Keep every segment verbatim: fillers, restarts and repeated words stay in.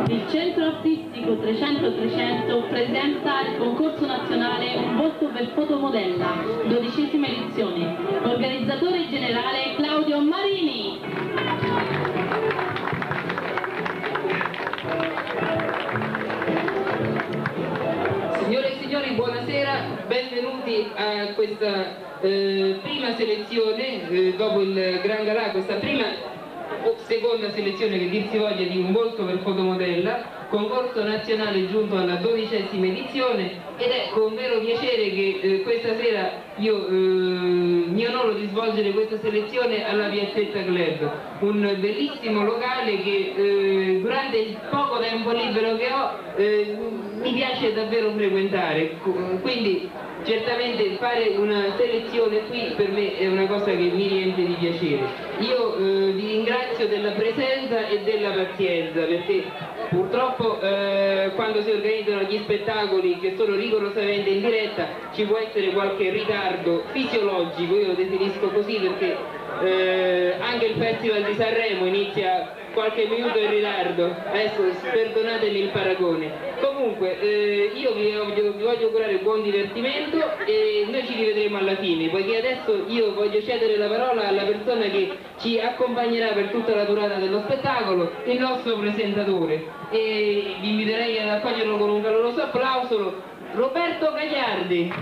Il Centro Artistico trecento trecento presenta il concorso nazionale Un volto per fotomodella, dodicesima edizione. Organizzatore generale Claudio Marini. Signore e signori, buonasera, benvenuti a questa eh, prima selezione, eh, dopo il Gran Galà, questa prima o seconda selezione che dir si voglia di Un volto per fotomodella, concorso nazionale giunto alla dodicesima edizione, ed è con vero piacere che eh, questa sera io eh, mi onoro di svolgere questa selezione alla Piazzetta Club, un bellissimo locale che eh, durante il poco tempo libero che ho eh, mi piace davvero frequentare, quindi certamente fare una selezione qui per me è una cosa che mi riempie di piacere. Io eh, vi ringrazio della presenza e della pazienza, perché purtroppo eh, quando si organizzano gli spettacoli che sono rigorosamente in diretta ci può essere qualche ritardo fisiologico, io lo definisco così perché eh, anche il Festival di Sanremo inizia qualche minuto in ritardo, adesso perdonatemi il paragone. Comunque eh, io vi voglio, vi voglio augurare buon divertimento e noi ci rivedremo alla fine, poiché adesso io voglio cedere la parola alla persona che ci accompagnerà per tutta la durata dello spettacolo, il nostro presentatore, e vi inviterei ad accoglierlo con un caloroso applauso, Roberto Gagliardi.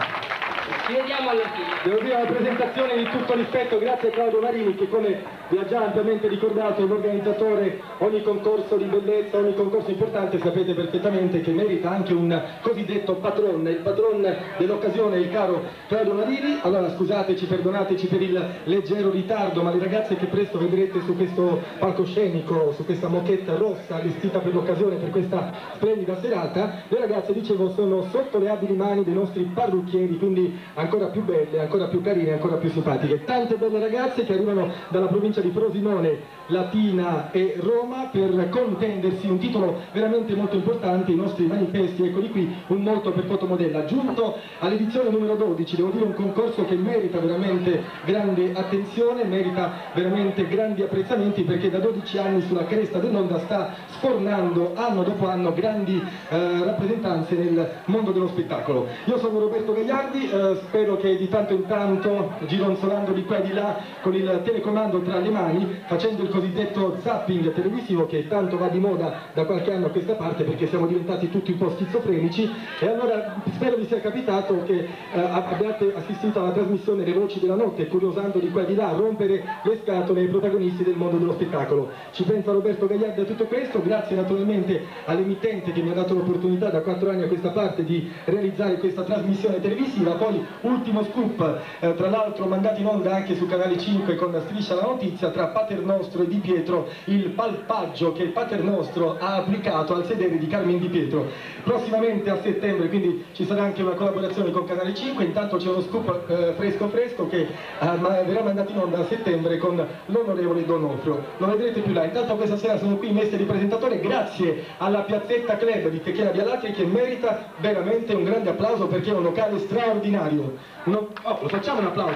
Ci vediamo alla fine. Devo dire una presentazione di tutto rispetto, grazie a Claudio Marini che, come vi ha già ampiamente ricordato, è l'organizzatore. Ogni concorso di bellezza, ogni concorso importante sapete perfettamente che merita anche un cosiddetto patron. Il patron dell'occasione è il caro Claudio Marini. Allora scusateci, perdonateci per il leggero ritardo, ma le ragazze che presto vedrete su questo palcoscenico, su questa moquette rossa vestita per l'occasione, per questa splendida serata, le ragazze, dicevo, sono sotto le abili mani dei nostri parrucchieri, quindi ancora più belle, ancora più carine, ancora più simpatiche. Tante belle ragazze che arrivano dalla provincia di Frosinone, Latina e Roma per contendersi un titolo veramente molto importante, i nostri manifesti. Eccoli qui, Un molto per fotomodella, giunto all'edizione numero dodici. Devo dire un concorso che merita veramente grande attenzione, merita veramente grandi apprezzamenti, perché da dodici anni sulla cresta dell'onda sta sfornando anno dopo anno grandi eh, rappresentanze nel mondo dello spettacolo. Io sono Roberto Gagliardi, eh, spero che di tanto in tanto, gironzolando di qua e di là con il telecomando tra le mani, facendo il cosiddetto zapping televisivo che tanto va di moda da qualche anno a questa parte, perché siamo diventati tutti un po' schizofrenici, e allora spero vi sia capitato che eh, abbiate assistito alla trasmissione Le Voci della Notte, curiosando di qua e di là, a rompere le scatole ai protagonisti del mondo dello spettacolo. Ci pensa Roberto Gagliardi a tutto questo, grazie naturalmente all'emittente che mi ha dato l'opportunità da quattro anni a questa parte di realizzare questa trasmissione televisiva. Poi ultimo scoop, eh, tra l'altro mandato in onda anche su Canale cinque con Striscia la Notizia, tra Paternostro e Di Pietro, il palpaggio che il Paternostro ha applicato al sedere di Carmen Di Pietro. Prossimamente a settembre quindi ci sarà anche una collaborazione con Canale cinque. Intanto c'è uno scoop eh, fresco fresco che eh, verrà mandato in onda a settembre con l'onorevole Donofrio, lo vedrete più là. Intanto questa sera sono qui in veste di presentatore grazie alla Piazzetta Club di Techera Bialacchi, che merita veramente un grande applauso perché è un locale straordinario. Uno... Oh, lo facciamo un applauso.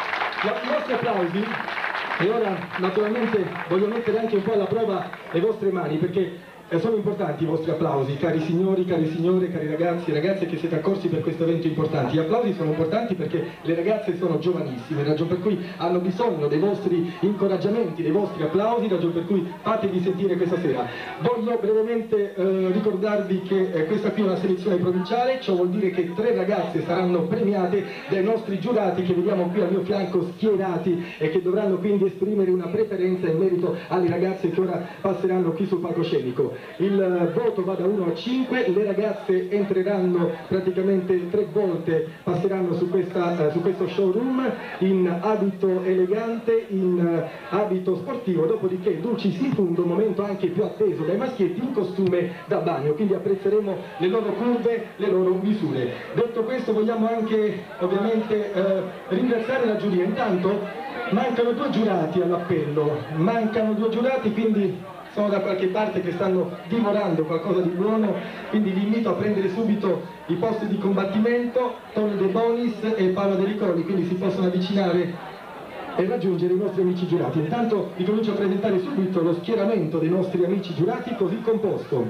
I nostri applausi. E ora naturalmente voglio mettere anche un po' alla prova le vostre mani, perché sono importanti i vostri applausi, cari signori, cari signore, cari ragazzi e ragazze che siete accorsi per questo evento importante. Gli applausi sono importanti perché le ragazze sono giovanissime, ragion per cui hanno bisogno dei vostri incoraggiamenti, dei vostri applausi, ragion per cui fatevi sentire questa sera. Voglio brevemente eh, ricordarvi che eh, questa qui è una selezione provinciale, ciò vuol dire che tre ragazze saranno premiate dai nostri giurati che vediamo qui al mio fianco schierati e che dovranno quindi esprimere una preferenza in merito alle ragazze che ora passeranno qui sul palcoscenico. Il voto va da uno a cinque, le ragazze entreranno praticamente tre volte, passeranno su, questa, uh, su questo showroom in abito elegante, in uh, abito sportivo, dopodiché dulcis in fundo, un momento anche più atteso dai maschietti, in costume da bagno, quindi apprezzeremo le loro curve, le loro misure. Detto questo vogliamo anche ovviamente uh, ringraziare la giuria. Intanto mancano due giurati all'appello, mancano due giurati, quindi sono da qualche parte che stanno dimorando qualcosa di buono, quindi vi invito a prendere subito i posti di combattimento, Tony De Bonis e Paolo De Ricoli, quindi si possono avvicinare e raggiungere i nostri amici giurati. Intanto vi comincio a presentare subito lo schieramento dei nostri amici giurati così composto: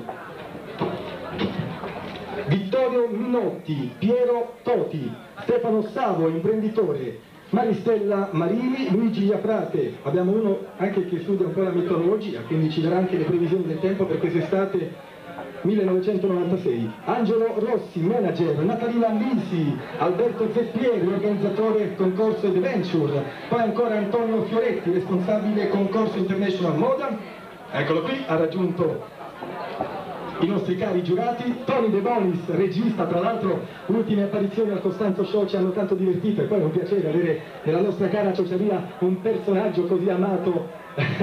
Vittorio Minotti, Piero Toti, Stefano Savo, imprenditore, Maristella Marini, Luigi Iafrate. Abbiamo uno anche che studia un po' la meteorologia, quindi ci darà anche le previsioni del tempo per quest'estate millenovecentonovantasei. Angelo Rossi, manager, Natalina Lisi, Alberto Zeppieri, organizzatore concorso Adventure, poi ancora Antonio Fioretti, responsabile concorso International Moda, eccolo qui, ha raggiunto i nostri cari giurati. Tony De Bonis, regista, tra l'altro ultime apparizioni al Costanzo Show ci hanno tanto divertito e poi è un piacere avere nella nostra cara ciociaria un personaggio così amato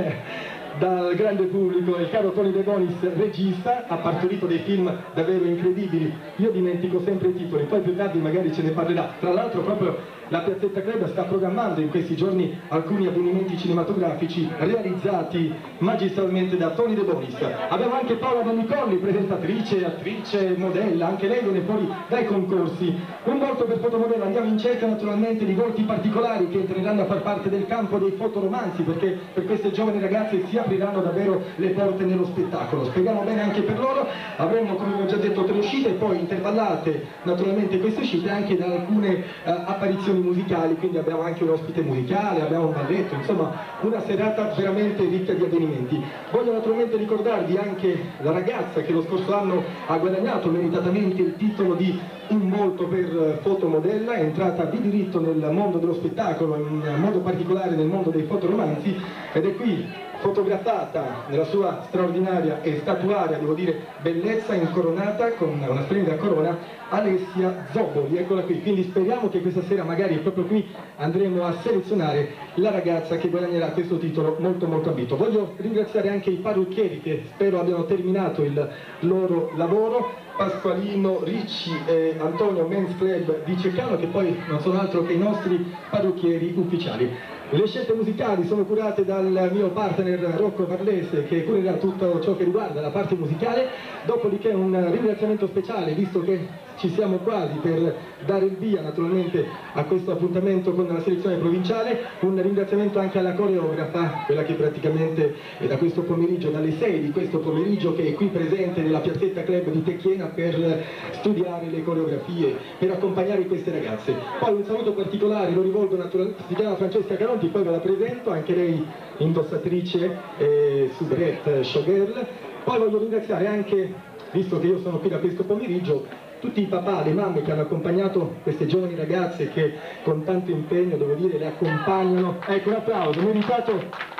dal grande pubblico. Il caro Tony De Bonis, regista, ha partorito dei film davvero incredibili. Io dimentico sempre i titoli, poi più tardi magari ce ne parlerà. Tra l'altro proprio la Piazzetta Club sta programmando in questi giorni alcuni avvenimenti cinematografici realizzati magistralmente da Tony De Bonis. Abbiamo anche Paola Donicolli, presentatrice, attrice, modella, anche lei viene fuori dai concorsi. Un volto per fotomodella, andiamo in cerca naturalmente di volti particolari che entreranno a far parte del campo dei fotoromanzi, perché per queste giovani ragazze si apriranno davvero le porte nello spettacolo. Speriamo bene anche per loro. Avremo, come vi ho già detto, tre uscite, poi intervallate naturalmente queste uscite anche da alcune uh, apparizioni musicali, quindi abbiamo anche un ospite musicale, abbiamo un balletto, insomma una serata veramente ricca di avvenimenti. Voglio naturalmente ricordarvi anche la ragazza che lo scorso anno ha guadagnato meritatamente il titolo di Un volto per fotomodella, è entrata di diritto nel mondo dello spettacolo, in modo particolare nel mondo dei fotoromanzi, ed è qui fotografata nella sua straordinaria e statuaria, devo dire, bellezza, incoronata con una splendida corona, Alessia Zoboli, eccola qui. Quindi speriamo che questa sera magari proprio qui andremo a selezionare la ragazza che guadagnerà questo titolo molto molto ambito. Voglio ringraziare anche i parrucchieri che spero abbiano terminato il loro lavoro, Pasqualino Ricci e Antonio Men's Club di Ceccano, che poi non sono altro che i nostri parrucchieri ufficiali. Le scelte musicali sono curate dal mio partner Rocco Varlese, che curerà tutto ciò che riguarda la parte musicale. Dopodiché un ringraziamento speciale, visto che ci siamo quasi per dare il via naturalmente a questo appuntamento con la selezione provinciale, un ringraziamento anche alla coreografa, quella che praticamente è da questo pomeriggio, dalle sei di questo pomeriggio, che è qui presente nella Piazzetta Club di Tecchiena per studiare le coreografie, per accompagnare queste ragazze. Poi un saluto particolare lo rivolgo naturalmente, si chiama Francesca Caronti, poi ve la presento, anche lei indossatrice e soubrette showgirl. Poi voglio ringraziare anche, visto che io sono qui da questo pomeriggio, tutti i papà, le mamme che hanno accompagnato queste giovani ragazze che con tanto impegno, devo dire, le accompagnano. Ecco, un applauso, meritato.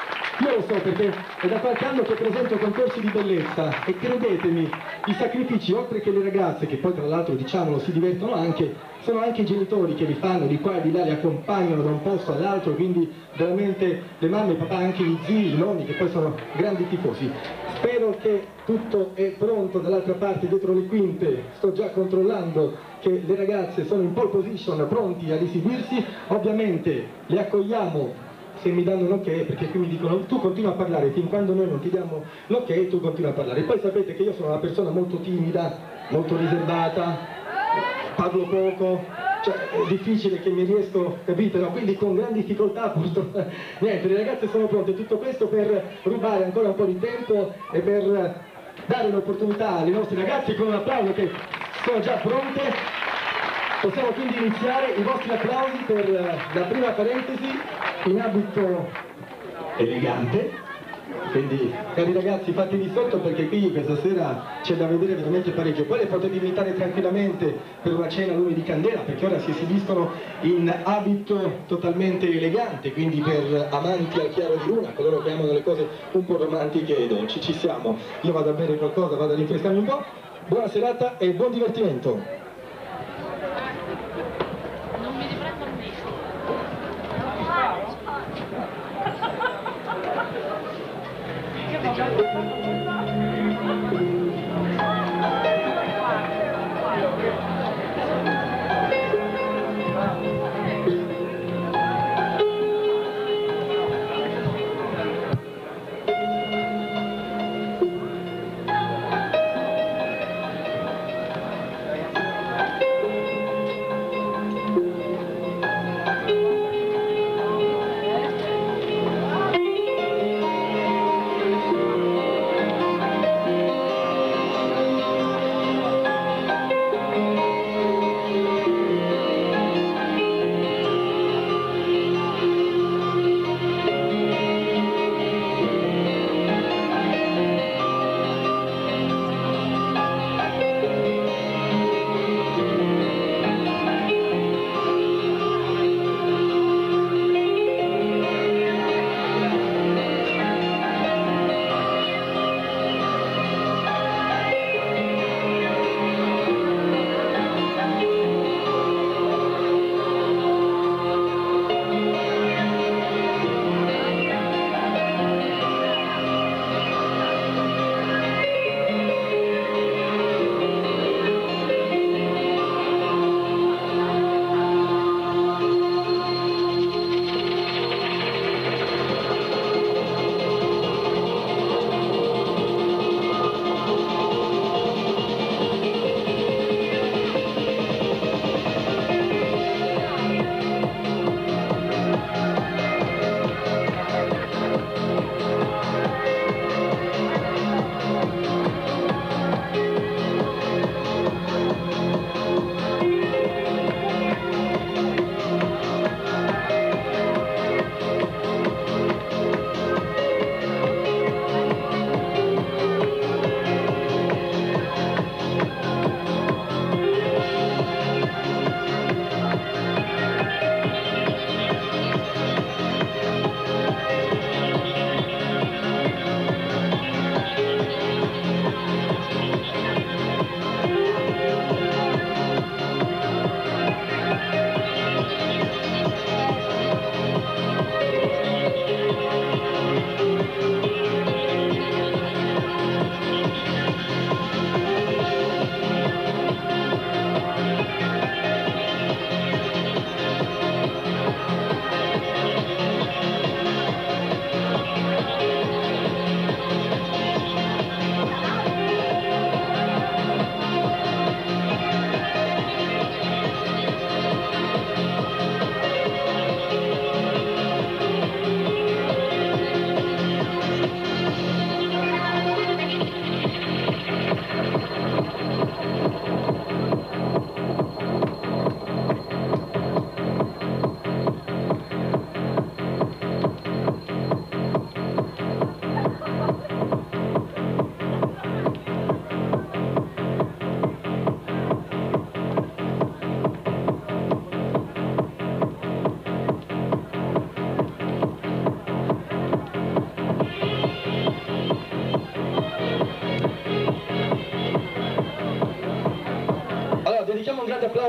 Io lo so perché è da qualche anno che presento concorsi di bellezza e credetemi, i sacrifici, oltre che le ragazze, che poi tra l'altro diciamolo si divertono anche, sono anche i genitori che li fanno, di qua e di là, li accompagnano da un posto all'altro, quindi veramente le mamme, i papà, anche i zii, i nonni, che poi sono grandi tifosi. Spero che tutto è pronto dall'altra parte, dietro le quinte. Sto già controllando che le ragazze sono in pole position, pronti ad esibirsi. Ovviamente le accogliamo se mi danno un ok, perché qui mi dicono tu continua a parlare, fin quando noi non ti diamo l'ok tu continua a parlare. Poi sapete che io sono una persona molto timida, molto riservata, parlo poco, cioè è difficile che mi riesco, capite, no? Quindi con gran difficoltà porto... Niente, le ragazze sono pronte, tutto questo per rubare ancora un po' di tempo e per dare l'opportunità ai nostri ragazzi, con un applauso, che sono già pronte. Possiamo quindi iniziare. I vostri applausi per la prima parentesi in abito elegante. Quindi, cari ragazzi, fatevi sotto perché qui questa sera c'è da vedere veramente parecchio. Poi le potete invitare tranquillamente per una cena a lume di candela, perché ora si esibiscono in abito totalmente elegante, quindi per amanti al chiaro di luna, coloro che amano le cose un po' romantiche e dolci. Ci siamo. Io vado a bere qualcosa, vado a rinfrescarmi un po'. Buona serata e buon divertimento.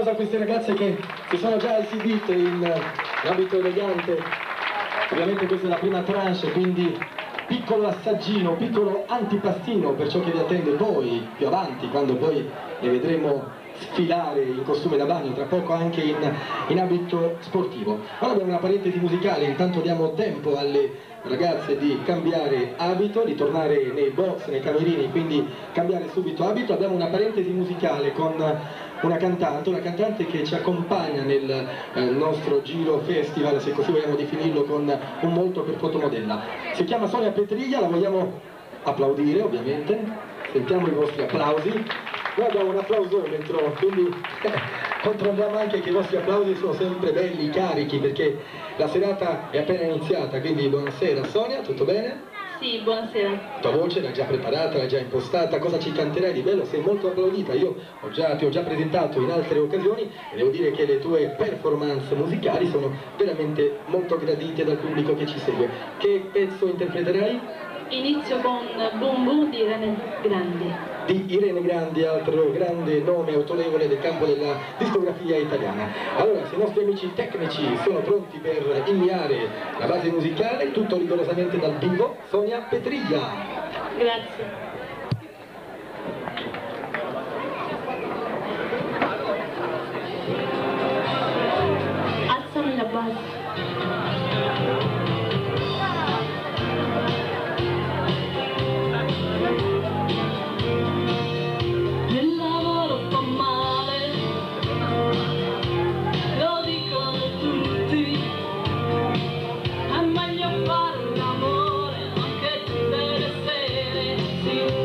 applauso a queste ragazze che si sono già esibite in abito elegante. Ovviamente questa è la prima tranche, quindi piccolo assaggino, piccolo antipastino per ciò che vi attende poi più avanti, quando poi le vedremo sfilare in costume da bagno, tra poco anche in, in abito sportivo. Ora abbiamo una parentesi musicale, intanto diamo tempo alle ragazze di cambiare abito, di tornare nei box, nei camerini, quindi cambiare subito abito. Abbiamo una parentesi musicale con una cantante, una cantante che ci accompagna nel eh, nostro giro festival, se così vogliamo definirlo, con un molto per fotomodella. Si chiama Sonia Petriglia, la vogliamo applaudire ovviamente, sentiamo i vostri applausi. Noi abbiamo un applausometro, quindi controlliamo anche che i vostri applausi sono sempre belli, carichi, perché la serata è appena iniziata, quindi buonasera. Sonia, tutto bene? Sì, buonasera. Tua voce l'hai già preparata, l'hai già impostata, cosa ci canterai di bello? Sei molto applaudita, io ho già, ti ho già presentato in altre occasioni e devo dire che le tue performance musicali sono veramente molto gradite dal pubblico che ci segue. Che pezzo interpreterai? Inizio con Boom Boom di Irene Grandi. Di Irene Grandi, altro grande nome autorevole del campo della discografia italiana. Allora, se i nostri amici tecnici sono pronti per inviare la base musicale, tutto rigorosamente dal vivo, Sonia Petriglia. Grazie. Alzami la base. È meglio fare l'amore anche tutte le sere, sì.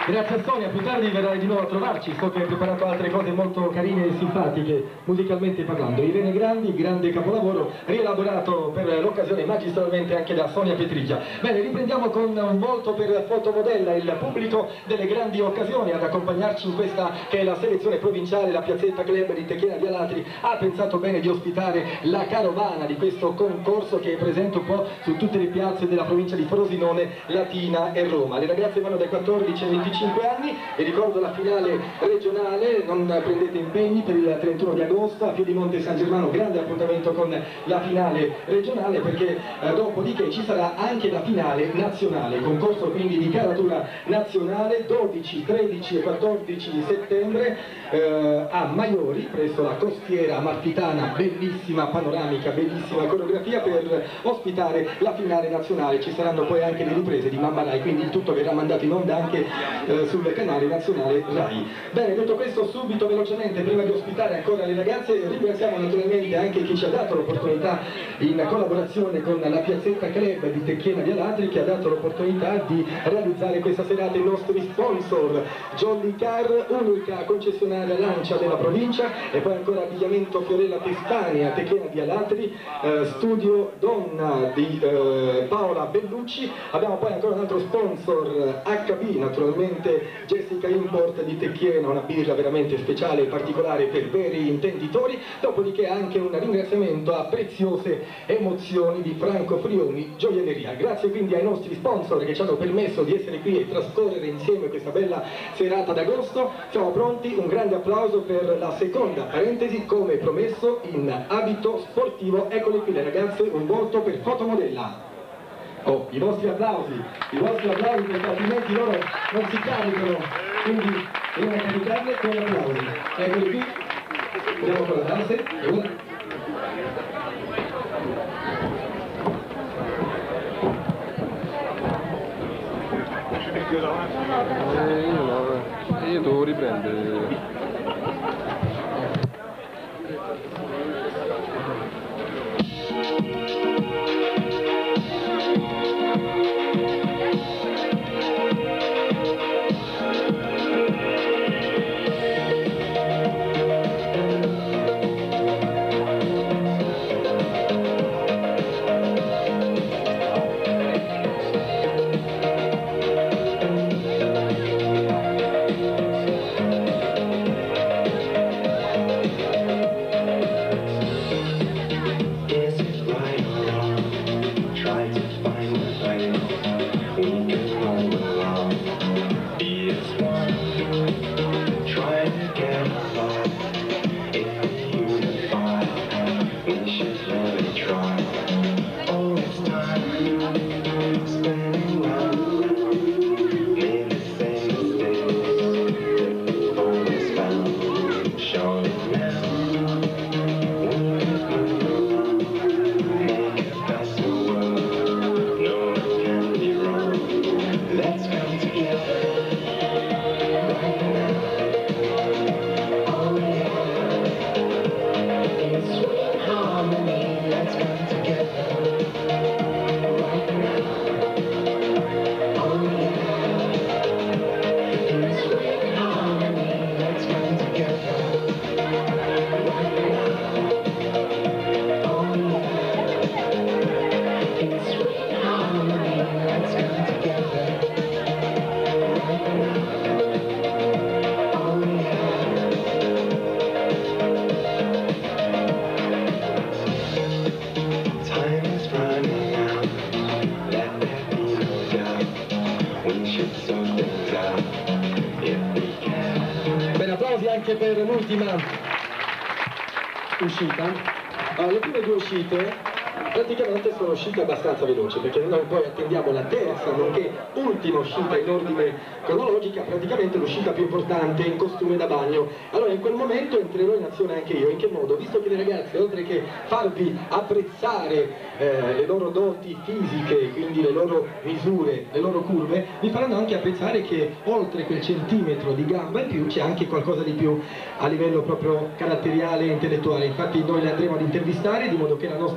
Grazie a Sonia, più tardi verrai di nuovo a trovarci, so che hai preparato altre cose molto carine e simpatiche, musicalmente parlando. Irene Grandi, grande capolavoro, rielaborato per l'occasione magistralmente anche da Sonia Petrigia. Bene, riprendiamo con un volto per fotomodella, il pubblico delle grandi occasioni ad accompagnarci in questa che è la selezione provinciale, la Piazzetta Club di Tecchiena di Alatri ha pensato bene di ospitare la carovana di questo concorso che è presente un po' su tutte le piazze della provincia di Frosinone, Latina e Roma. Le ragazze vanno dai quattordici ai venticinque anni e ricordo la finale regionale, non prendete impegni, per il trentuno di agosto a Piedimonte San Germano, grande appuntamento con la finale regionale, perché eh, dopodiché ci sarà anche la finale nazionale, concorso quindi di caratura nazionale dodici, tredici e quattordici di settembre eh, a Maiori, presso la costiera amalfitana, bellissima panoramica, bellissima coreografia per ospitare la finale nazionale. Ci saranno poi anche le riprese di Mamma Rai, quindi il tutto verrà mandato in onda anche eh, sul canale nazionale Rai. Bene, detto questo, subito velocemente, prima di ospitare ancora le ragazze, ringraziamo naturalmente anche chi ci ha dato l'opportunità, in collaborazione con la Piazzetta Club di Tecchiena di Alatri, che ha dato l'opportunità di realizzare questa serata, i nostri sponsor: Jolly Car, unica concessionaria Lancia della provincia, e poi ancora Abbigliamento Fiorella Pestani a Tecchiena di Alatri, eh, Studio Donna di eh, Paola Bellucci. Abbiamo poi ancora un altro sponsor, H B, naturalmente Jessica Import di Tecchiena, una birra veramente speciale e particolare per veri intenditori. Dopodiché anche un ringraziamento a Preziose Emozioni di Franco Frioni Gioielleria. Grazie quindi ai nostri sponsor che ci hanno permesso di essere qui e trascorrere insieme questa bella serata d'agosto. Siamo pronti, un grande applauso per la seconda parentesi, come promesso, in abito sportivo. Eccole qui le ragazze, un volto per fotomodella. Oh, i vostri applausi, i vostri applausi, perché altrimenti loro non si caricano, quindi devono caricarle con gli applausi. Eccoli qui, andiamo con la danza e una. Eh, io, no, io devo riprendere. Anche per l'ultima uscita. Allora, le prime due uscite praticamente sono uscite abbastanza veloci, perché noi poi attendiamo la terza, nonché ultima uscita in ordine cronologica, praticamente l'uscita più importante, in costume da bagno. Allora in quel momento entrerò in azione anche io. In che modo? Visto che le ragazze, oltre che farvi apprezzare eh, le loro doti fisiche, quindi le loro misure, le loro curve, vi faranno anche apprezzare che oltre quel centimetro di gamba in più c'è anche qualcosa di più a livello proprio caratteriale e intellettuale. Infatti noi le andremo ad intervistare, di modo che la nostra giuria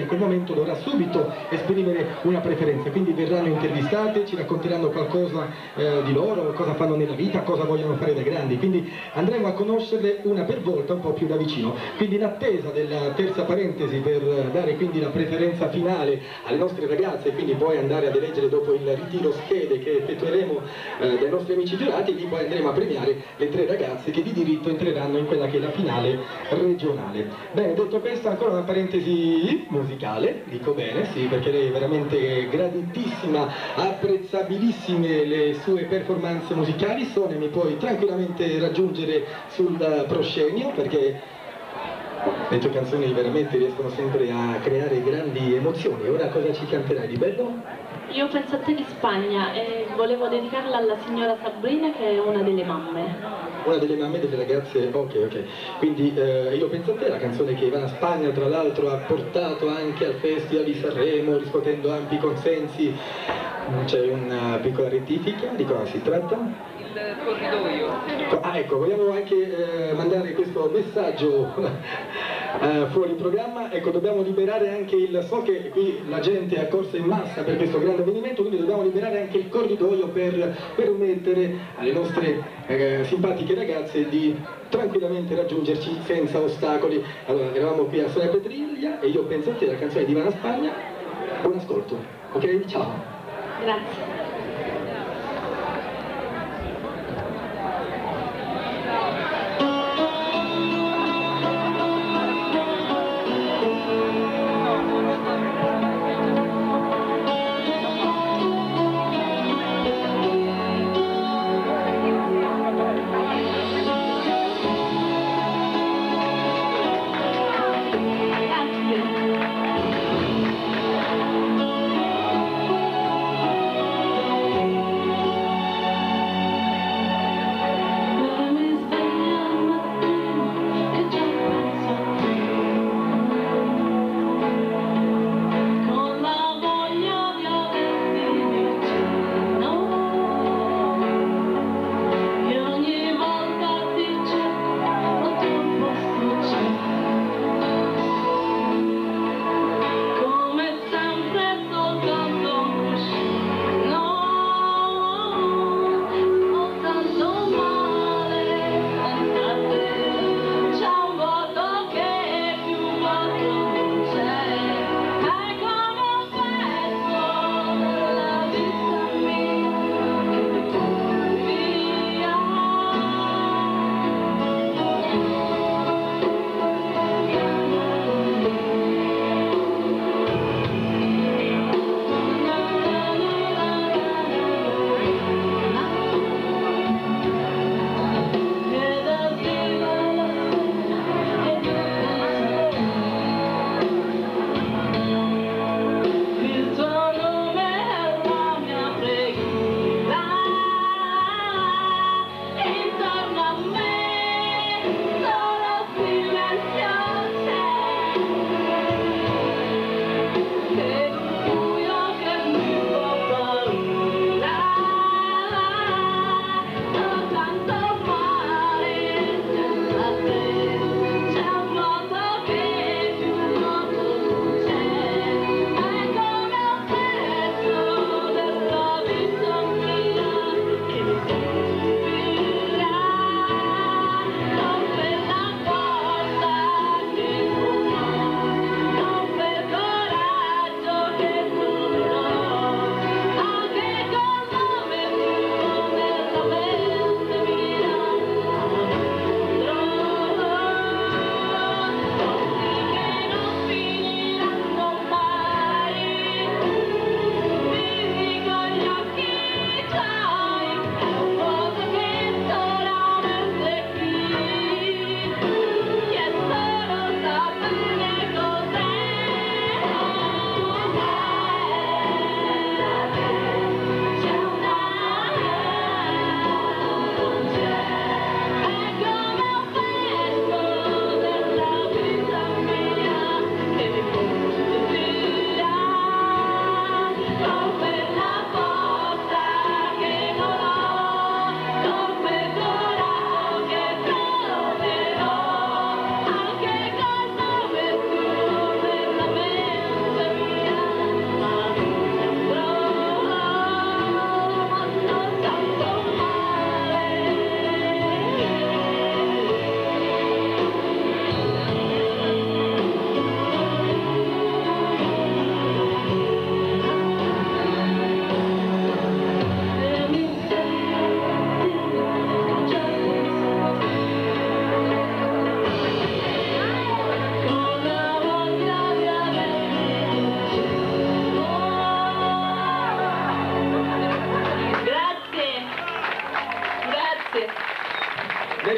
in quel momento dovrà subito esprimere una preferenza, quindi verranno intervistate, ci racconteranno qualcosa eh, di loro, cosa fanno nella vita, cosa vogliono fare da grandi, quindi andremo a conoscerle una per volta un po' più da vicino. Quindi in attesa della terza parentesi per dare quindi la preferenza finale alle nostre ragazze e quindi poi andare ad eleggere dopo il ritiro schede che effettueremo eh, dai nostri amici giurati, lì poi andremo a premiare le tre ragazze che di diritto entreranno in quella che è la finale regionale. Bene, detto questo, ancora una parentesi musicale, dico bene, sì, perché lei è veramente graditissima, apprezzabilissime le sue performance musicali. Sone mi puoi tranquillamente raggiungere sul proscenio, perché le tue canzoni veramente riescono sempre a creare grandi emozioni. Ora cosa ci canterai di bello? Io penso a te di Spagna e volevo dedicarla alla signora Sabrina, che è una delle mamme. Una delle mamme delle ragazze, ok, ok. Quindi eh, Io penso a te, la canzone che Ivana Spagna tra l'altro ha portato anche al Festival di Sanremo, riscuotendo ampi consensi. C'è una piccola rettifica, di cosa si tratta? Il corridoio. Ah, ecco, vogliamo anche eh, mandare questo messaggio eh, fuori programma. Ecco, dobbiamo liberare anche il... So che qui la gente è accorsa in massa per questo grande avvenimento, quindi dobbiamo liberare anche il corridoio per permettere alle nostre eh, simpatiche ragazze di tranquillamente raggiungerci senza ostacoli. Allora, eravamo qui a Sonia Petriglia e Io penso a te, la canzone di Ivana Spagna. Buon ascolto, ok? Ciao! Grazie.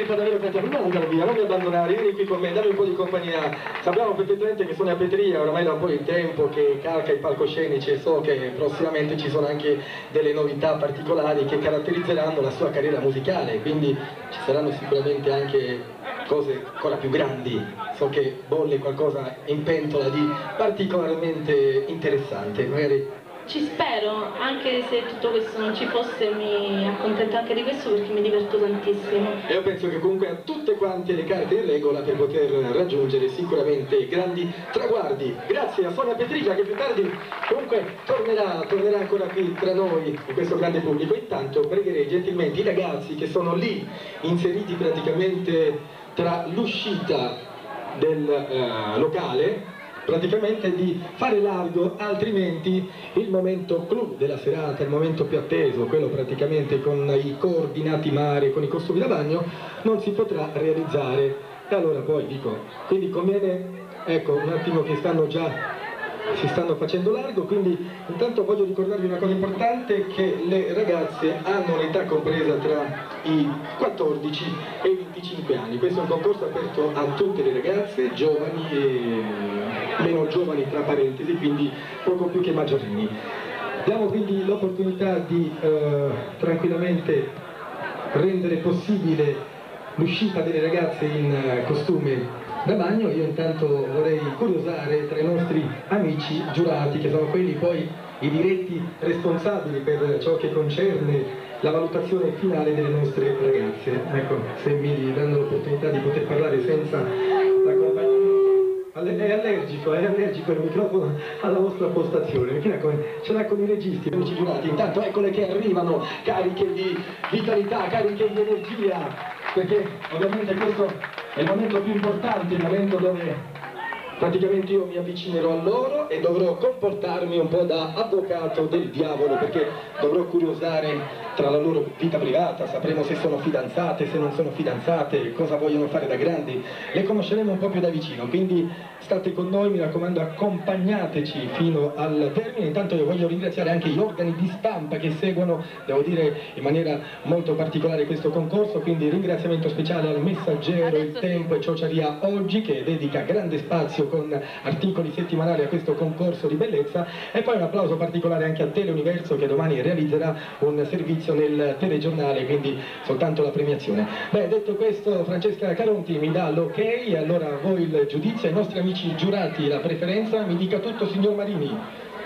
merita davvero tanto, non andare via, non mi abbandonare, vieni qui con me, dammi un po' di compagnia. Sappiamo perfettamente che Sonia Petria ormai da un po' di tempo che calca i palcoscenici e so che prossimamente ci sono anche delle novità particolari che caratterizzeranno la sua carriera musicale, quindi ci saranno sicuramente anche cose ancora più grandi. So che bolle qualcosa in pentola di particolarmente interessante, magari. Ci spero, anche se tutto questo non ci fosse mi accontento anche di questo perché mi diverto tantissimo. E io penso che comunque ha tutte quante le carte in regola per poter raggiungere sicuramente grandi traguardi. Grazie a Sonia Petrigia che più tardi comunque tornerà, tornerà ancora qui tra noi, in questo grande pubblico. Intanto pregherei gentilmente i ragazzi che sono lì, inseriti praticamente tra l'uscita del eh, locale, praticamente di fare largo, altrimenti il momento clou della serata, il momento più atteso, quello praticamente con i coordinati mare, con i costumi da bagno, non si potrà realizzare. E allora poi dico, quindi conviene, ecco, un attimo che stanno già, si stanno facendo largo, quindi intanto voglio ricordarvi una cosa importante, che le ragazze hanno un'età compresa tra i quattordici e i venticinque anni. Questo è un concorso aperto a tutte le ragazze, giovani e meno giovani tra parentesi, quindi poco più che maggiorenni. Diamo quindi l'opportunità di eh, tranquillamente rendere possibile l'uscita delle ragazze in eh, costume da bagno. Io intanto vorrei curiosare tra i nostri amici giurati, che sono quelli poi i diretti responsabili per ciò che concerne la valutazione finale delle nostre ragazze. Ecco, se mi danno l'opportunità di poter parlare senza l'accompagnamento. È allergico, è allergico il microfono alla vostra postazione, ce l'ha con i registi, amici giurati. Intanto eccole che arrivano, cariche di vitalità, cariche di energia, perché ovviamente questo è il momento più importante, il momento dove praticamente io mi avvicinerò a loro e dovrò comportarmi un po' da avvocato del diavolo, perché dovrò curiosare tra la loro vita privata, sapremo se sono fidanzate, se non sono fidanzate, cosa vogliono fare da grandi, le conosceremo un po' più da vicino, quindi state con noi, mi raccomando, accompagnateci fino al termine. Intanto io voglio ringraziare anche gli organi di stampa che seguono, devo dire, in maniera molto particolare questo concorso, quindi ringraziamento speciale al Messaggero, Il Tempo e Ciociaria Oggi, che dedica grande spazio con articoli settimanali a questo concorso di bellezza, e poi un applauso particolare anche a Teleuniverso, che domani realizzerà un servizio nel telegiornale, quindi soltanto la premiazione. Beh, detto questo, Francesca Caronti mi dà l'ok, e allora voi il giudizio, ai nostri amici giurati la preferenza, mi dica tutto signor Marini.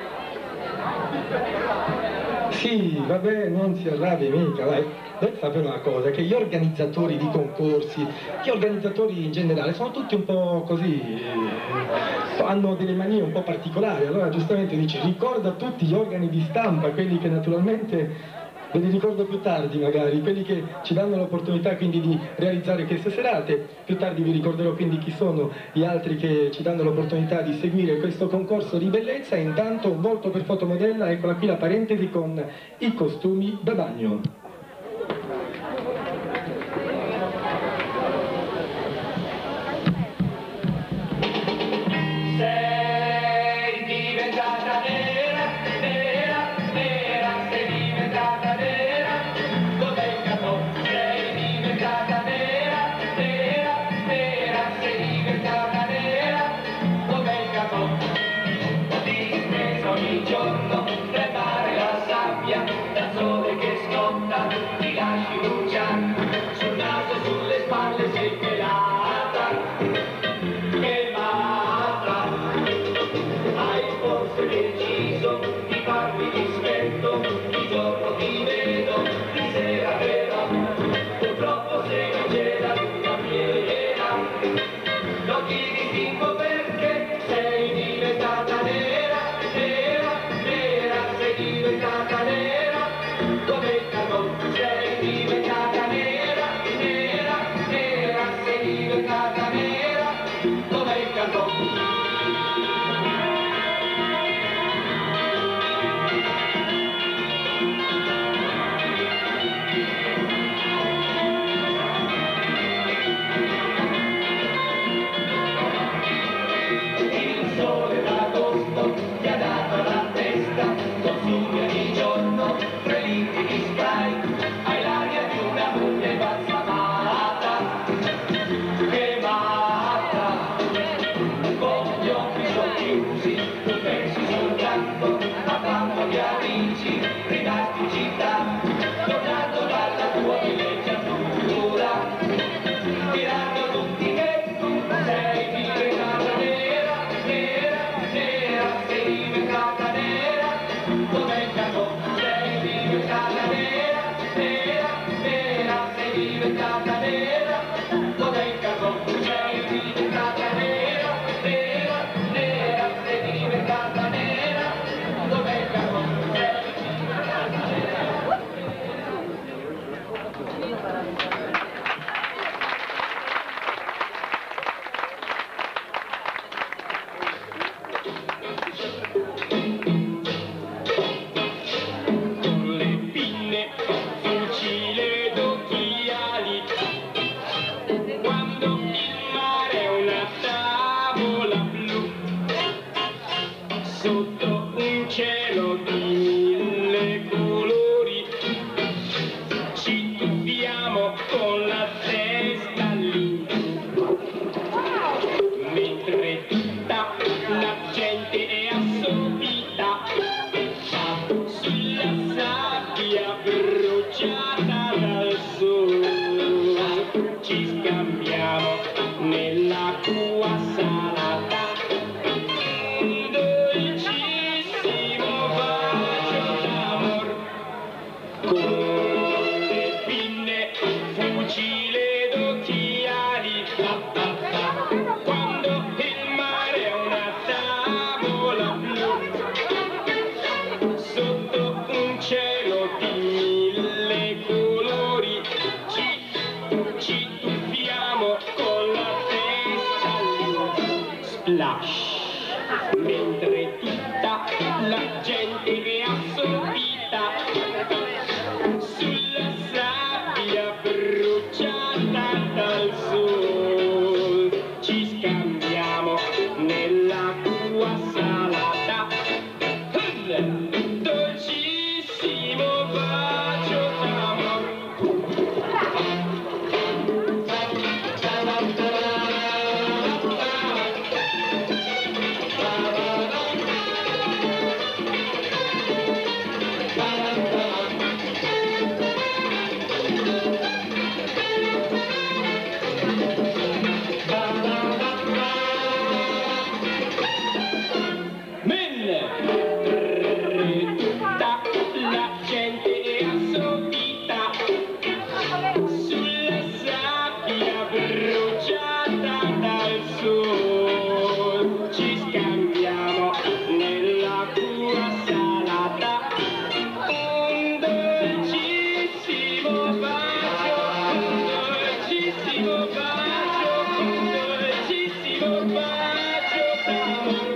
Sì, vabbè, non si arrabbi mica, vai. Deve sapere una cosa, che gli organizzatori di concorsi, gli organizzatori in generale, sono tutti un po' così, eh, hanno delle manie un po' particolari. Allora giustamente dice, ricorda tutti gli organi di stampa, quelli che naturalmente ve li ricordo più tardi magari, quelli che ci danno l'opportunità quindi di realizzare queste serate. Più tardi vi ricorderò quindi chi sono gli altri che ci danno l'opportunità di seguire questo concorso di bellezza. E intanto un volto per fotomodella, eccola qui la parentesi con i costumi da bagno. Perché sei diventata nera, nera, nera. gli occhi sono chiusi, tu pensi soltanto a bando di amici rimasti in città, lontano dalla tua villeggiatura, diranno tutti che tu sei diventata nera, nera, nera, sei diventata nera, dov'è il caso? Sei diventata nera, nera, nera, sei diventata nera, dov'è il caso? Sei diventata nera, nera, nera, sei diventata nera, dov'è il caso? Con le pinne, fucile ed occhiali, quando il mare è una tavola blu, sotto un cielo di mille colori, ci tuffiamo con la testa lì, mentre tutta la gente è assopita sulla sabbia bruciata dal sole, ci scambiamo nell'acqua salata un dolcissimo bacio d'amor, con le pinne, fucile ed occhiali, pa, pa, pa, quando il mare è una tavola blu, sotto un cielo di mille colori, ci, ci tuffiamo con la testa lì, splash, mentre tutta la gente è assopita sulla sabbia bruciata dal sol, ci scambiamo nell'acqua salata un dolcissimo bacio d'amor. Mentre tutta la gente è assopita sulla sabbia bruciata dal sol, ci scambiamo nell'acqua salata un dolcissimo bacio, un dolcissimo bacio, un dolcissimo bacio d'amore.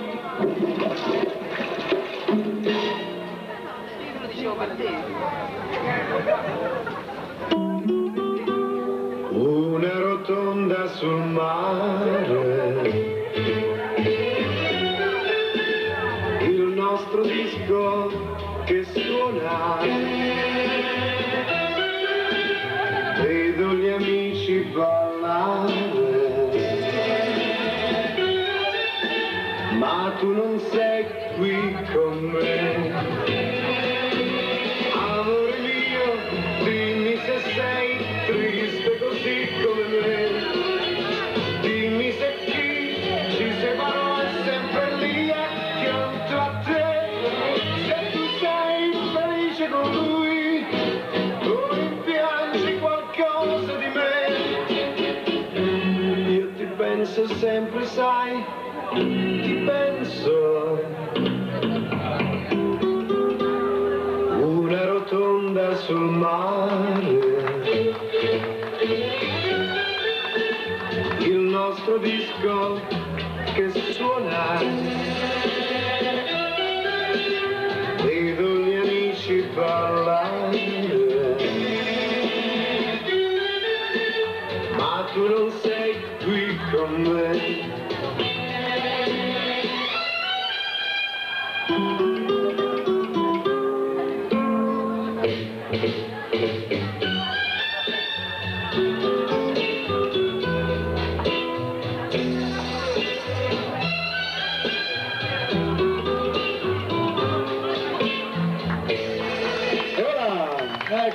Una rotonda sul mare, il nostro disco che suona, vedo gli amici ballare, ma tu non sei qui con me. Amore mio, dimmi se sei triste così come me, dimmi se chi ci separò è sempre lì accanto a te, se tu sei felice con lui o rimpiangi qualcosa di me. Io ti penso sempre, sai, ti penso. Una rotonda sul mare, il nostro disco che suona, vedo gli amici parlare, ma tu non sei qui con me.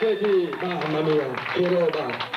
Eccole qui, mamma mia, che roba!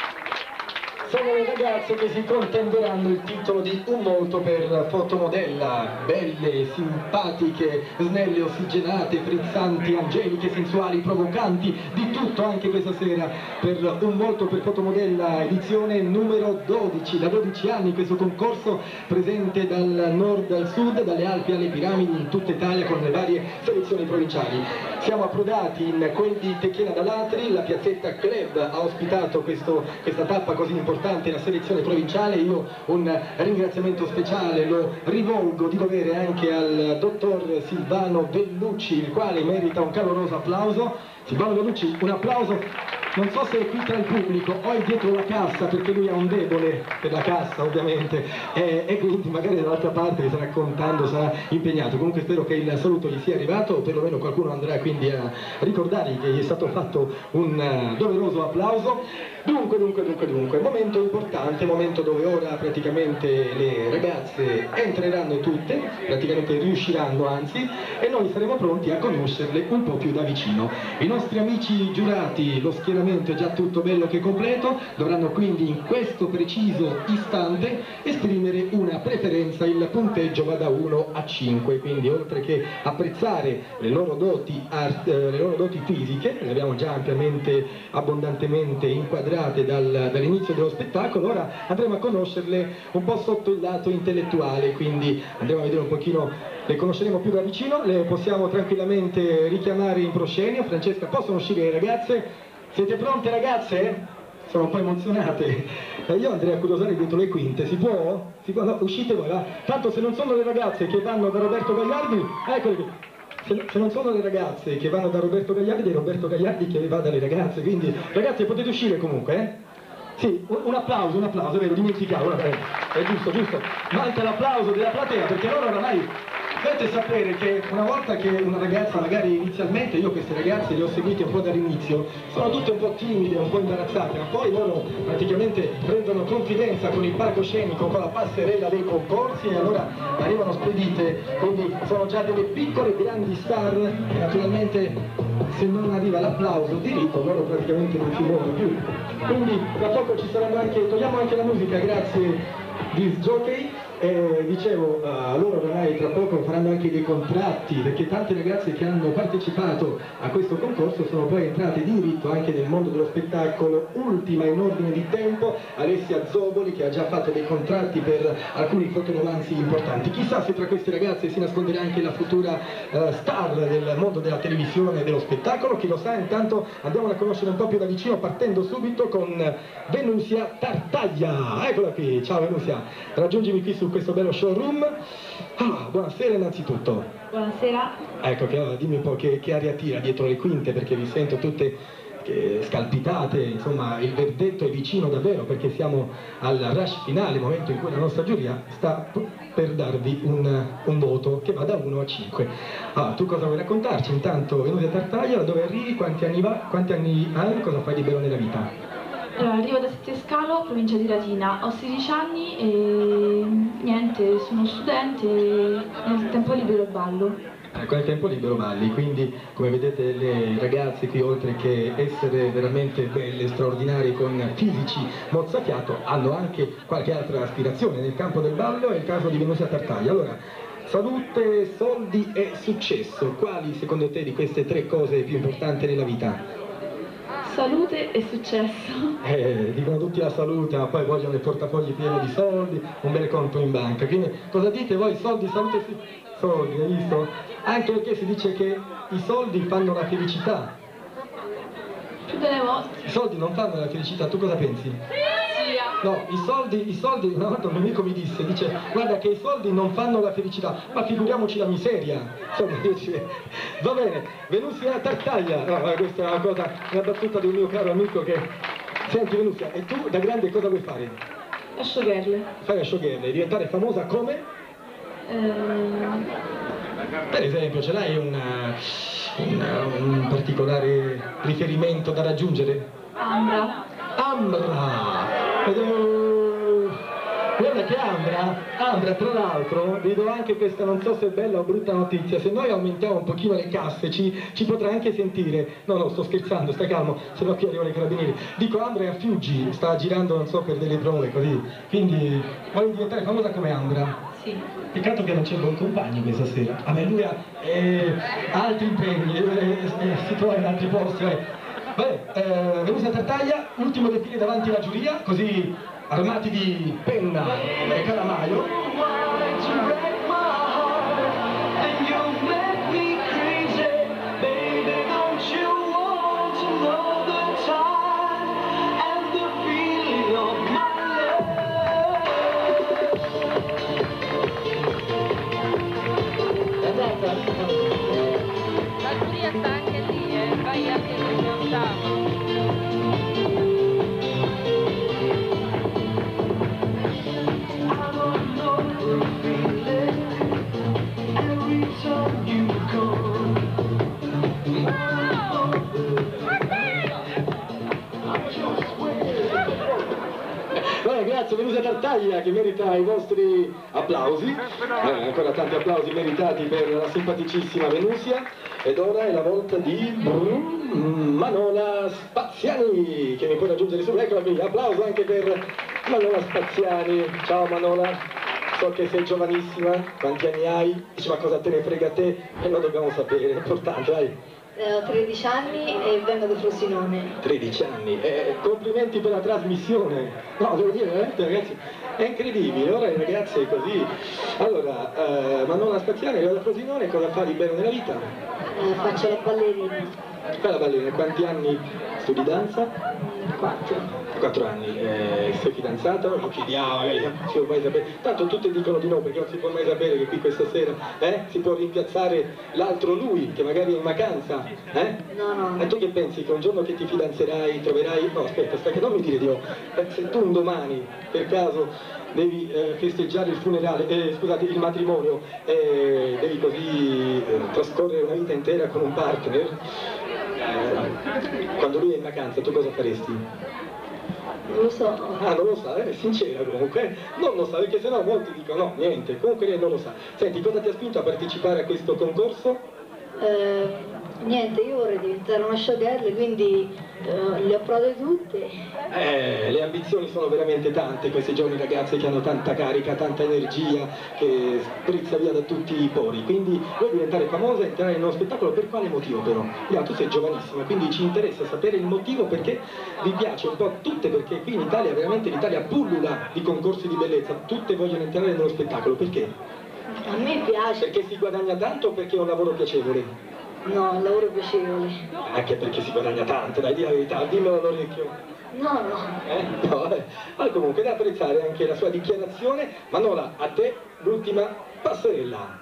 Sono le ragazze che si contenderanno il titolo di Un molto per fotomodella, belle, simpatiche, snelle, ossigenate, frizzanti, angeliche, sensuali, provocanti, di tutto anche questa sera per Un molto per fotomodella, edizione numero dodici, da dodici anni questo concorso presente dal nord al sud, dalle Alpi alle Piramidi, in tutta Italia con le varie selezioni provinciali. Siamo approdati in quel di Tecchiena d'Alatri, la piazzetta Club ha ospitato questo, questa tappa così importante, la selezione provinciale. Io un ringraziamento speciale lo rivolgo di dovere anche al dottor Silvano Vellucci, il quale merita un caloroso applauso. Silvano Vellucci, un applauso, non so se è qui tra il pubblico o è dietro la cassa, perché lui ha un debole per la cassa ovviamente, e, e quindi magari dall'altra parte sarà contando, sarà impegnato. Comunque spero che il saluto gli sia arrivato, o perlomeno qualcuno andrà quindi a ricordargli che gli è stato fatto un uh, doveroso applauso. Dunque, dunque, dunque, dunque, momento importante, momento dove ora praticamente le ragazze entreranno tutte, praticamente riusciranno anzi, e noi saremo pronti a conoscerle un po' più da vicino. I nostri amici giurati, lo schieramento è già tutto bello che completo, dovranno quindi in questo preciso istante esprimere una preferenza, il punteggio va da uno a cinque, quindi oltre che apprezzare le loro doti, art, eh, le loro doti fisiche, le abbiamo già ampiamente, abbondantemente inquadrate dal, dall'inizio dello spettacolo, ora andremo a conoscerle un po' sotto il lato intellettuale, quindi andremo a vedere un pochino, le conosceremo più da vicino, le possiamo tranquillamente richiamare in proscenio. Francesca, possono uscire le ragazze? Siete pronte ragazze? Sono un po' emozionate. Eh, io andrei a curiosare dietro le quinte, si può? Si può? No, uscite voi, va? Tanto se non sono le ragazze che vanno da Roberto Gagliardi, eccole qui. Se, se non sono le ragazze che vanno da Roberto Gagliardi, è Roberto Gagliardi che va dalle ragazze, quindi ragazze potete uscire comunque, eh? Sì, un, un applauso, un applauso, è vero, dimenticavo, è, è giusto, giusto. Manca l'applauso della platea, perché loro oramai dovete sapere che una volta che una ragazza, magari inizialmente, io queste ragazze le ho seguite un po' dall'inizio, sono tutte un po' timide, un po' imbarazzate, ma poi loro praticamente prendono confidenza con il palcoscenico, con la passerella dei concorsi, e allora arrivano spedite, quindi sono già delle piccole grandi star, e naturalmente se non arriva l'applauso diritto loro praticamente non si muovono più. Quindi tra poco ci saranno anche, togliamo anche la musica, grazie disc jockey. E dicevo, uh, loro ormai tra poco faranno anche dei contratti, perché tante ragazze che hanno partecipato a questo concorso sono poi entrate di diritto anche nel mondo dello spettacolo. Ultima in ordine di tempo Alessia Zoboli, che ha già fatto dei contratti per alcuni fotoromanzi importanti. Chissà se tra queste ragazze si nasconderà anche la futura uh, star del mondo della televisione e dello spettacolo, chi lo sa. Intanto andiamo a conoscere un po' più da vicino, partendo subito con Venusia Tartaglia. Eccola qui, ciao Venusia, raggiungimi qui su questo bello showroom. Ah, buonasera innanzitutto. Buonasera. Ecco, che, allora, dimmi un po' che, che aria tira dietro le quinte, perché vi sento tutte che, scalpitate, insomma il verdetto è vicino davvero, perché siamo al rush finale, momento in cui la nostra giuria sta per darvi un, un voto che va da uno a cinque. Ah, tu cosa vuoi raccontarci? Intanto Venusia Tartaglia, da dove arrivi, quanti anni va, quanti anni hai, cosa fai di bello nella vita? Allora, arrivo da Settescalo, provincia di Latina, ho sedici anni e niente, sono studente e nel tempo libero ballo. Ecco, nel tempo libero balli, quindi come vedete le ragazze qui, oltre che essere veramente belle, straordinarie, con fisici mozzafiato, hanno anche qualche altra aspirazione nel campo del ballo. È il caso di Venusia Tartaglia. Allora, salute, soldi e successo, quali secondo te di queste tre cose più importanti nella vita? Salute e successo. Eh, dicono tutti la salute, ma poi vogliono il portafogli pieno di soldi, un bel conto in banca. Quindi cosa dite voi? Soldi, salute e soldi, hai visto? Anche perché si dice che i soldi fanno la felicità. Più delle volte. I soldi non fanno la felicità, tu cosa pensi? No, i soldi, i soldi, una volta un mio amico mi disse, dice, guarda che i soldi non fanno la felicità, ma figuriamoci la miseria. Insomma, dice, va bene, Venusia Tartaglia, no, questa è una cosa, una battuta di un mio caro amico che... Senti Venusia, e tu da grande cosa vuoi fare? A showgirl. Fai a showgirl, diventare famosa come? Eh... Per esempio, ce l'hai un, un, un particolare riferimento da raggiungere? Ambra. Ambra! Ed, uh, guarda che Ambra, Ambra tra l'altro, vi do anche questa, non so se è bella o brutta notizia, se noi aumentiamo un pochino le casse ci, ci potrà anche sentire, no no sto scherzando, sta calmo, se no qui arrivano i carabinieri, dico Ambra è a Fiuggi, sta girando non so per delle prove così, quindi vuoi diventare famosa come Ambra? Sì. Peccato che non c'è buon compagno questa sera, vabbè lui ha eh, altri impegni, eh, eh, si trova in altri posti, vai. Vabbè, eh, Venusia Tartaglia, ultimo défilé davanti alla giuria, così armati di penna e calamaio. La giuria sta anche lì, eh, vai anche come ottavo. Grazie Venusia Tartaglia che merita i vostri applausi, eh, ancora tanti applausi meritati per la simpaticissima Venusia ed ora è la volta di Manola Spaziani che mi può raggiungere su, eccola qui, applauso anche per Manola Spaziani, ciao Manola, so che sei giovanissima, quanti anni hai? Dici ma cosa te ne frega a te? E lo dobbiamo sapere, è importante, dai. Eh, ho tredici anni e vengo da Frosinone. tredici anni, eh, complimenti per la trasmissione. No, devo dire veramente ragazzi, è incredibile, ora le ragazze così. Allora, eh, Manola Spaziani, arriva da Frosinone, cosa fa di bello nella vita? Eh, faccio la ballerina. Fai la ballerina, quanti anni studi danza? Quattro. Quattro anni, eh, sei fidanzata? Lo chiediamo, magari non si può mai sapere. Tanto tutti dicono di no perché non si può mai sapere che qui questa sera eh, si può rimpiazzare l'altro lui che magari è in vacanza. Eh? No, no. E tu che pensi che un giorno che ti fidanzerai troverai... No, aspetta, aspetta, non mi dire di no. Eh, se tu un domani, per caso, devi eh, festeggiare il funerale, eh, scusate, il matrimonio, eh, devi così eh, trascorrere una vita intera con un partner, eh, quando lui è in vacanza, tu cosa faresti? Non lo so. Ah, non lo sa, è sincera comunque, non lo sa, perché sennò molti dicono no, niente, comunque lei non lo sa. Senti, cosa ti ha spinto a partecipare a questo concorso? Eh, niente, io vorrei diventare una showgirl, quindi eh, le ho provate tutte. Eh, le ambizioni sono veramente tante, queste giovani ragazze che hanno tanta carica, tanta energia, che sprizza via da tutti i pori. Quindi vuoi diventare famosa e entrare in uno spettacolo, per quale motivo però? Ja, tu sei giovanissima, quindi ci interessa sapere il motivo perché vi piace un po' a tutte, perché qui in Italia veramente l'Italia pullula di concorsi di bellezza, tutte vogliono entrare nello spettacolo, perché? A me piace. Perché si guadagna tanto o perché è un lavoro piacevole? No, è un lavoro piacevole. Anche perché si guadagna tanto, dai, di la verità, dimmelo all'orecchio. No, no. Eh? No, eh. Ma comunque da apprezzare anche la sua dichiarazione. Manola, a te l'ultima passerella.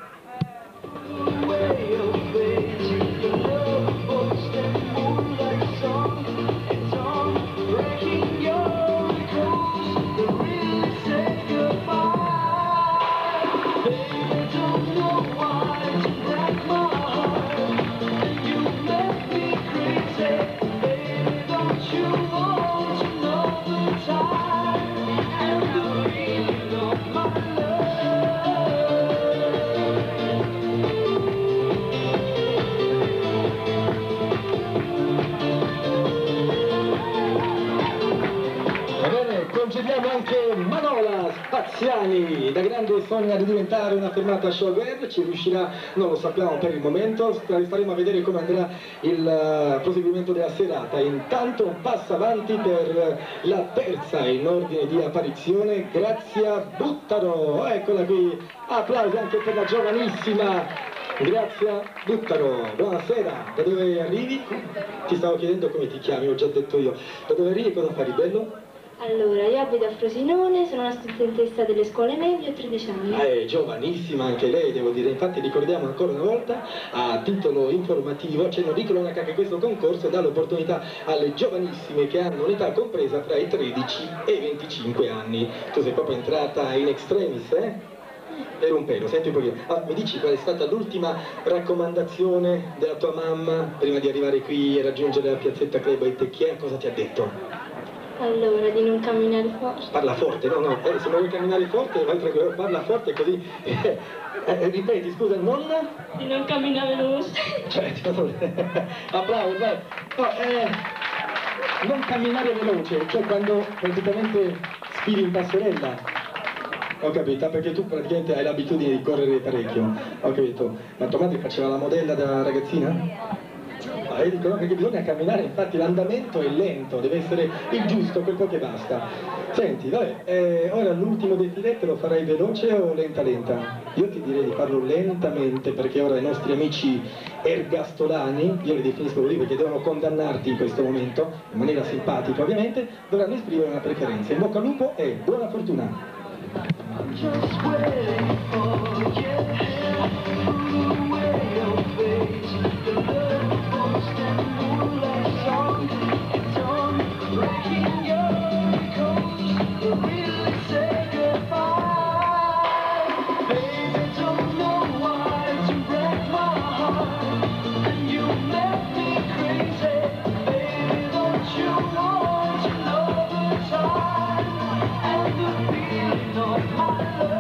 Concediamo anche Manola Spaziani, da grande sogna di diventare una fermata showgirl, ci riuscirà, non lo sappiamo per il momento, staremo a vedere come andrà il uh, proseguimento della serata. Intanto un passo avanti per la terza in ordine di apparizione, Grazia Buttaro, eccola qui, applausi anche per la giovanissima Grazia Buttaro. Buonasera, da dove arrivi? Ti stavo chiedendo come ti chiami, ho già detto io, da dove arrivi e cosa fai di bello? Allora, io abito a Frosinone, sono una studentessa delle scuole medie, ho tredici anni. È giovanissima anche lei, devo dire, infatti ricordiamo ancora una volta, a titolo informativo, c'è una cronaca che questo concorso dà l'opportunità alle giovanissime che hanno un'età compresa fra i tredici e i venticinque anni. Tu sei proprio entrata in extremis, eh? Per un pelo, senti un pochino. Ah, mi dici qual è stata l'ultima raccomandazione della tua mamma prima di arrivare qui e raggiungere la piazzetta Club Tecchia? Cosa ti ha detto? Allora, di non camminare forte. Parla forte, no, no, eh, se non vuoi camminare forte, vai tranquillo, parla forte così. Eh, eh, ripeti, scusa, non? Di non camminare veloce. Cioè, applauso, vai. No, eh, non camminare veloce, cioè quando praticamente sfili in passerella. Ho capito, perché tu praticamente hai l'abitudine di correre parecchio. Ho capito. Ma tua madre faceva la modella da ragazzina? Ah, io dico no, perché bisogna camminare, infatti l'andamento è lento, deve essere il giusto, quel po' che basta. Senti, vabbè, eh, ora l'ultimo defiletto lo farai veloce o lenta lenta? Io ti direi di farlo lentamente, perché ora i nostri amici ergastolani, io li definisco così perché devono condannarti in questo momento, in maniera simpatica ovviamente, dovranno esprimere una preferenza. In bocca al lupo e buona fortuna! Just waiting for your hair, away your face, the love forced and moonlight song, it's on, breaking your coast, you really say goodbye. Baby, don't know why to break my heart, and you make me crazy. Baby, don't you want to know the time and the feeling of my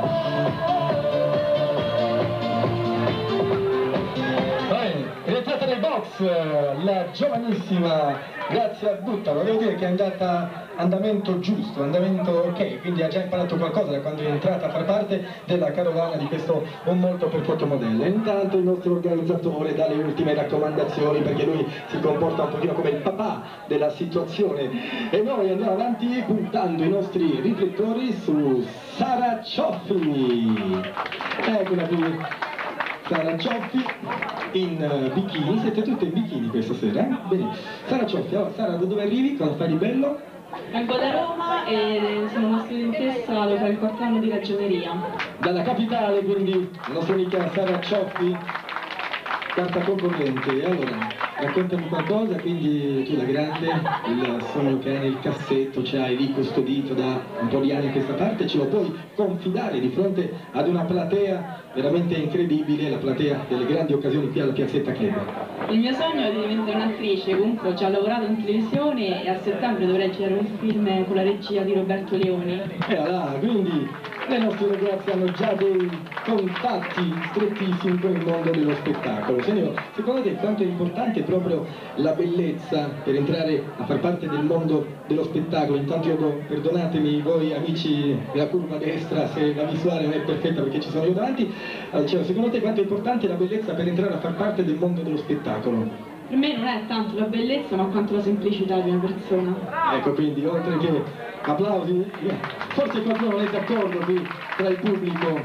Rientrata nel box, la giovanissima Grazia Buttalo, devo dire che è andata andamento giusto, andamento ok, quindi ha già imparato qualcosa da quando è entrata a far parte della carovana di questo un molto perfetto modello. Intanto il nostro organizzatore dà le ultime raccomandazioni, perché lui si comporta un pochino come il papà della situazione, e noi andiamo avanti puntando i nostri riflettori su Sara Cioffi. Eccola qui, Sara Cioffi in uh, bikini, siete tutte in bikini questa sera, eh? Bene. Sara Cioffi, allora Sara, da dove arrivi? Cosa fai di bello? Vengo da Roma e sono una studentessa al fare il quarto anno di ragioneria. Dalla capitale, quindi la nostra amica Sara Cioffi, quarta concorrente. Allora, raccontami qualcosa, quindi tu da grande, il sogno che hai nel cassetto, ce l'hai lì custodito da un po' di anni a questa parte, ce lo puoi confidare di fronte ad una platea veramente incredibile, la platea delle grandi occasioni qui alla Piazzetta Club. Il mio sogno è di diventare un'attrice, comunque ho già lavorato in televisione e a settembre dovrei girare un film con la regia di Roberto Leoni. E allora, quindi le nostre ragazze hanno già dei contatti strettissimi con il mondo dello spettacolo. Signor, secondo te quanto è importante proprio la bellezza per entrare a far parte del mondo dello spettacolo? Intanto io do, perdonatemi voi amici della curva destra se la visuale non è perfetta perché ci sono io davanti. Allora, dicevo, secondo te quanto è importante la bellezza per entrare a far parte del mondo dello spettacolo? Per me non è tanto la bellezza ma quanto la semplicità di una persona. Ecco, quindi oltre che applausi, forse qualcuno non è d'accordo qui tra il pubblico.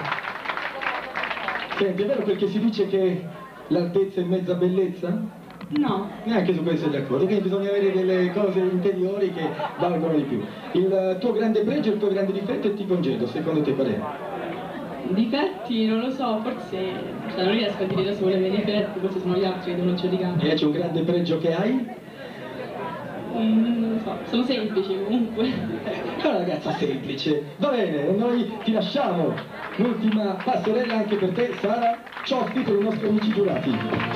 Senti, è vero quel che si dice che l'altezza è mezza bellezza? No. Neanche su questo è d'accordo, quindi bisogna avere delle cose interiori che valgono di più. Il tuo grande pregio, il tuo grande difetto, e ti congedo, secondo te qual è? Difetti non lo so, forse cioè, non riesco a dire da solo i miei difetti, forse sono gli altri che devono giudicare. E c'è un grande pregio che hai? Mm, non lo so, sono semplici comunque. È una ragazza semplice. Va bene, noi ti lasciamo. L'ultima passerella anche per te, Sara Cioffi, per i nostri amici giurati.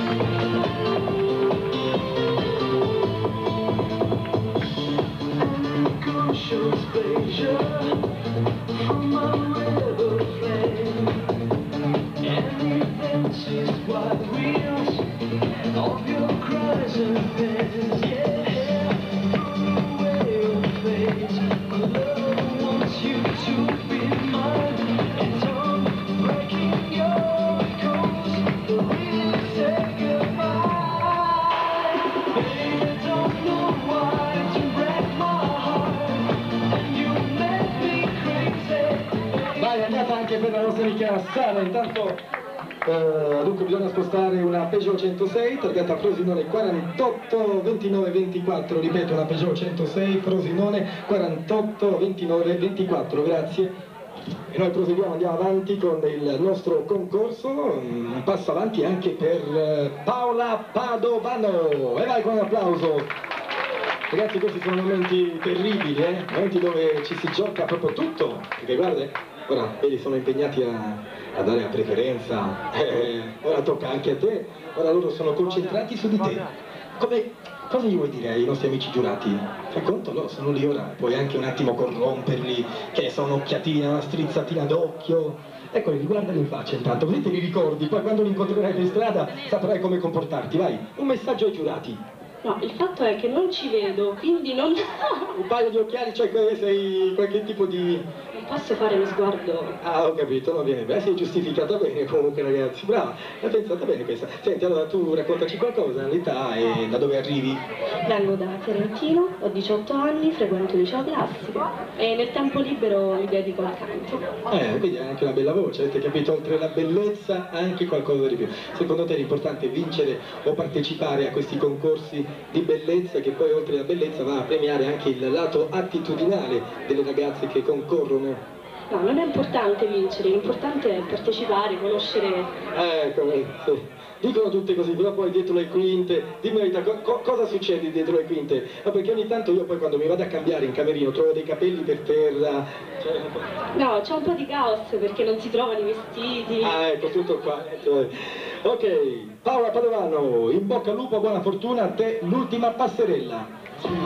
Of your cries and pains, yeah, away your face. Love wants you to be mine. It's on breaking your coast. Really say goodbye. Baby, don't know why to break my heart, and you make me crazy. Vai, è andata anche per la nostra amica Sara, intanto. Uh, dunque bisogna spostare una Peugeot centosei targata Frosinone quarantotto ventinove ventiquattro, ripeto, una Peugeot centosei Frosinone quarantotto ventinove ventiquattro, grazie. E noi proseguiamo, andiamo avanti con il nostro concorso, un passo avanti anche per Paola Padovano, e vai con un applauso. Ragazzi, questi sono momenti terribili, eh? Momenti dove ci si gioca proprio tutto, perché guarda, ora vedi, sono impegnati a, a dare la preferenza, eh, ora tocca anche a te, ora loro sono concentrati su di te. Come cosa gli vuoi dire ai nostri amici giurati? Fai conto, loro sono lì ora, puoi anche un attimo corromperli, che sono un'occhiatina, una strizzatina d'occhio. Ecco, guardali in faccia intanto, così te li ricordi, poi quando li incontrerai per strada saprai come comportarti, vai. Un messaggio ai giurati. No, il fatto è che non ci vedo, quindi non... Un paio di occhiali, cioè sei qualche tipo di... Non posso fare lo sguardo. Ah, ho capito, va bene, beh, sei giustificata bene comunque ragazzi, brava, l'hai pensata bene questa. Senti, allora tu raccontaci qualcosa, l'età e da dove arrivi? Vengo da Fiorentino, ho diciotto anni, frequento il liceo classico e nel tempo libero mi dedico al canto. Eh, quindi hai anche una bella voce, avete capito, oltre la bellezza anche qualcosa di più. Secondo te è importante vincere o partecipare a questi concorsi di bellezza che poi oltre alla bellezza va a premiare anche il lato attitudinale delle ragazze che concorrono? No, non è importante vincere, l'importante è partecipare, conoscere... Ecco, sì. Dicono tutte così, però poi dietro le quinte, dimmi la verità, co co cosa succede dietro le quinte? Ma perché ogni tanto io poi quando mi vado a cambiare in camerino trovo dei capelli per terra... Cioè... No, c'è un po' di caos perché non si trovano i vestiti... Ah, ecco, tutto qua. Ok, Paola Padovano, in bocca al lupo, buona fortuna, a te l'ultima passerella.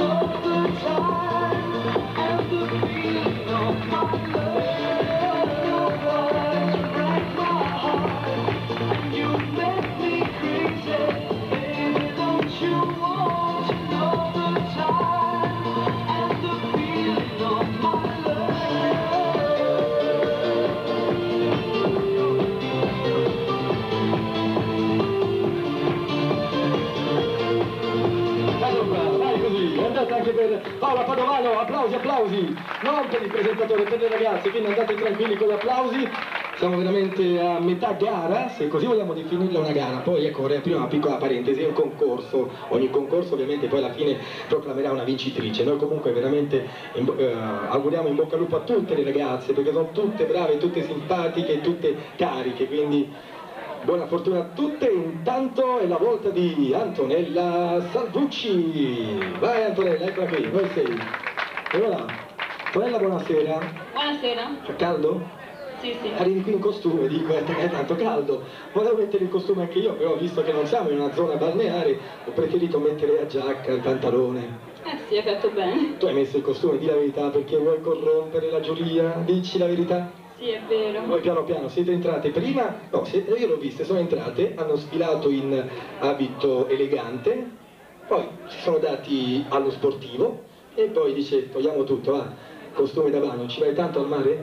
Anche per Paola Padovano, applausi, applausi, non per il presentatore, per le ragazze, quindi andate tranquilli con gli applausi, siamo veramente a metà gara, se così vogliamo definirla una gara, poi ecco vorrei aprire una piccola parentesi, è un concorso, ogni concorso ovviamente poi alla fine proclamerà una vincitrice, noi comunque veramente in, eh, auguriamo in bocca al lupo a tutte le ragazze, perché sono tutte brave, tutte simpatiche, tutte cariche, quindi... Buona fortuna a tutte, intanto è la volta di Antonella Salvucci. Vai Antonella, eccola qui, dove sei? E voilà. Antonella, buonasera. Buonasera. Fa caldo? Sì, sì. Arrivi qui in costume, dico, è tanto caldo. Volevo mettere il costume anche io, però visto che non siamo in una zona balneare, ho preferito mettere la giacca, il pantalone. Eh sì, hai fatto bene. Tu hai messo il costume, di la verità, perché vuoi corrompere la giuria? Dici la verità? Sì, è vero. Voi piano piano siete entrate prima, no, siete, io l'ho viste, sono entrate, hanno sfilato in abito elegante, poi si sono dati allo sportivo e poi dice togliamo tutto, va, costume da bagno, ci vai tanto al mare?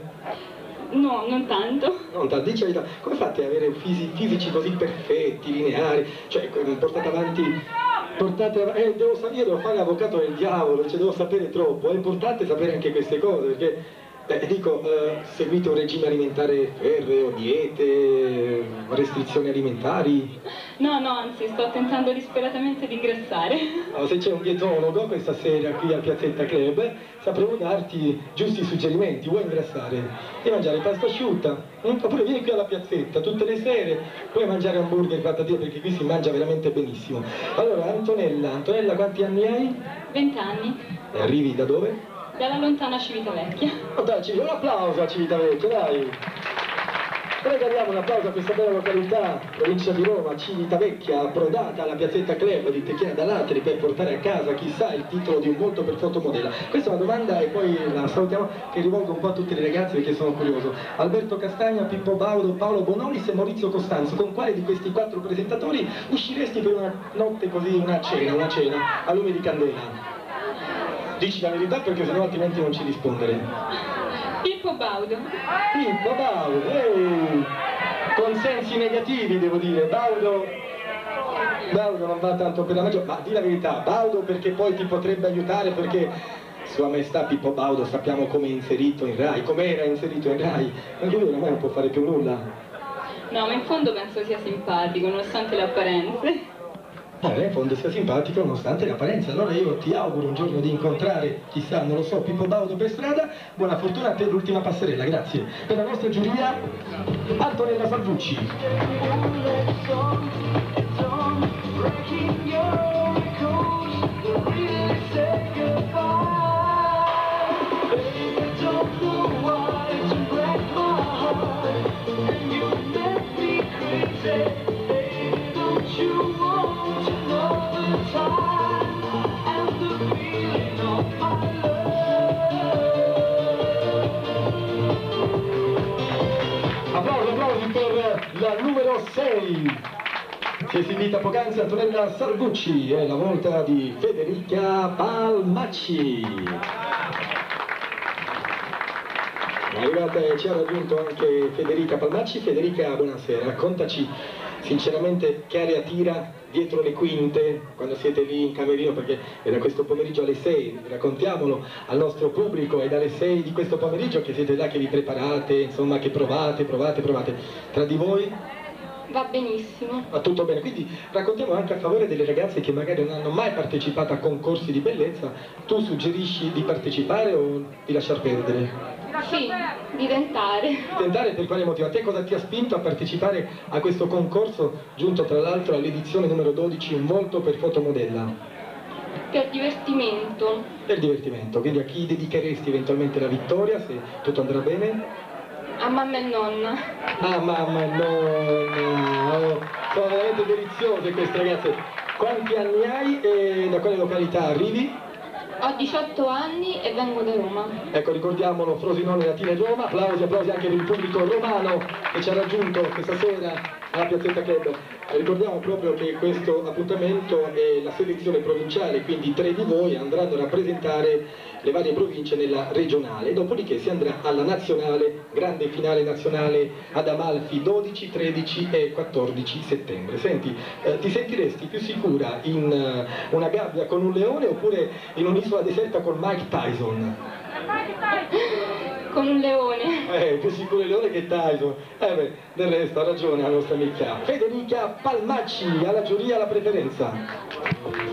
No, non tanto. Non tanto, dici la verità, come fate ad avere fisi, fisici così perfetti, lineari, cioè portate avanti, portate avanti, eh, devo sapere, devo fare l'avvocato del diavolo, cioè devo sapere troppo, è importante sapere anche queste cose, perché... Eh, dico, eh, seguite un regime alimentare ferreo, diete, restrizioni alimentari? No, no, anzi, sto tentando disperatamente di ingrassare. Allora, se c'è un dietologo questa sera qui a Piazzetta Club, sapremo darti giusti suggerimenti. Vuoi ingrassare? E mangiare pasta asciutta? Mm? Oppure vieni qui alla piazzetta tutte le sere, puoi mangiare hamburger, patatine, perché qui si mangia veramente benissimo. Allora, Antonella, Antonella quanti anni hai? Vent'anni. E arrivi da dove? Dalla lontana Civitavecchia. Oh, dai, un applauso a Civitavecchia, dai! Regaliamo un applauso a questa bella località, provincia di Roma, Civitavecchia, approdata alla Piazzetta Club di Tecchiana d'Alatri per portare a casa, chissà, il titolo di un volto per fotomodella. Questa è una domanda e poi la salutiamo, che rivolgo un po' a tutte le ragazze perché sono curioso. Alberto Castagna, Pippo Baudo, Paolo Bonolis e Maurizio Costanzo, con quale di questi quattro presentatori usciresti per una notte così, una cena, una cena, a lume di candela? Dici la verità perché sennò altrimenti non ci rispondere. Pippo Baudo. Pippo Baudo, ehi! Consensi negativi devo dire, Baudo... Baudo non va tanto per la maggiore, ma di la verità, Baudo perché poi ti potrebbe aiutare perché Sua Maestà Pippo Baudo sappiamo come è inserito in Rai, come era inserito in Rai, anche lui ormai non può fare più nulla. No, ma in fondo penso sia simpatico, nonostante le apparenze. Eh, in fondo sia simpatico nonostante le apparenze. Allora io ti auguro un giorno di incontrare, chissà, non lo so, Pippo Baudo per strada. Buona fortuna per l'ultima passerella, grazie. Per la nostra giuria, Antonella Salvucci. You want to know the time sei. Si è esibita poc'anzi Antonella Sargucci, è la volta di Federica Palmacci. È arrivata e ci ha raggiunto anche Federica Palmacci. Federica, buonasera, raccontaci sinceramente che aria tira dietro le quinte quando siete lì in camerino, perché era questo pomeriggio alle sei, raccontiamolo al nostro pubblico, è dalle sei di questo pomeriggio che siete là, che vi preparate, insomma, che provate, provate, provate. Tra di voi? Va benissimo. Va tutto bene, quindi raccontiamo anche a favore delle ragazze che magari non hanno mai partecipato a concorsi di bellezza. Tu suggerisci di partecipare o di lasciar perdere? Sì, di tentare. Di tentare per quale motivo? A te cosa ti ha spinto a partecipare a questo concorso, giunto tra l'altro all'edizione numero dodici, Un volto per fotomodella? Per divertimento. Per divertimento, quindi a chi dedicheresti eventualmente la vittoria, se tutto andrà bene? A mamma e nonna. Ah, mamma e nonna, oh, sono veramente deliziose queste ragazze. Quanti anni hai e da quale località arrivi? Ho diciotto anni e vengo da Roma. Ecco, ricordiamolo, Frosinone, Latina e Roma. Applausi, applausi anche per il pubblico romano che ci ha raggiunto questa sera alla Piazzetta Club. Ricordiamo proprio che questo appuntamento è la selezione provinciale, quindi tre di voi andranno a rappresentare le varie province nella regionale, dopodiché si andrà alla nazionale, grande finale nazionale ad Amalfi dodici, tredici e quattordici settembre. Senti, eh, ti sentiresti più sicura in uh, una gabbia con un leone oppure in un'isola deserta con Mike Tyson? Con un leone. Eh, più sicuro il leone che Tyson. Eh beh, del resto ha ragione la nostra amica Federica Palmacci, alla giuria la preferenza.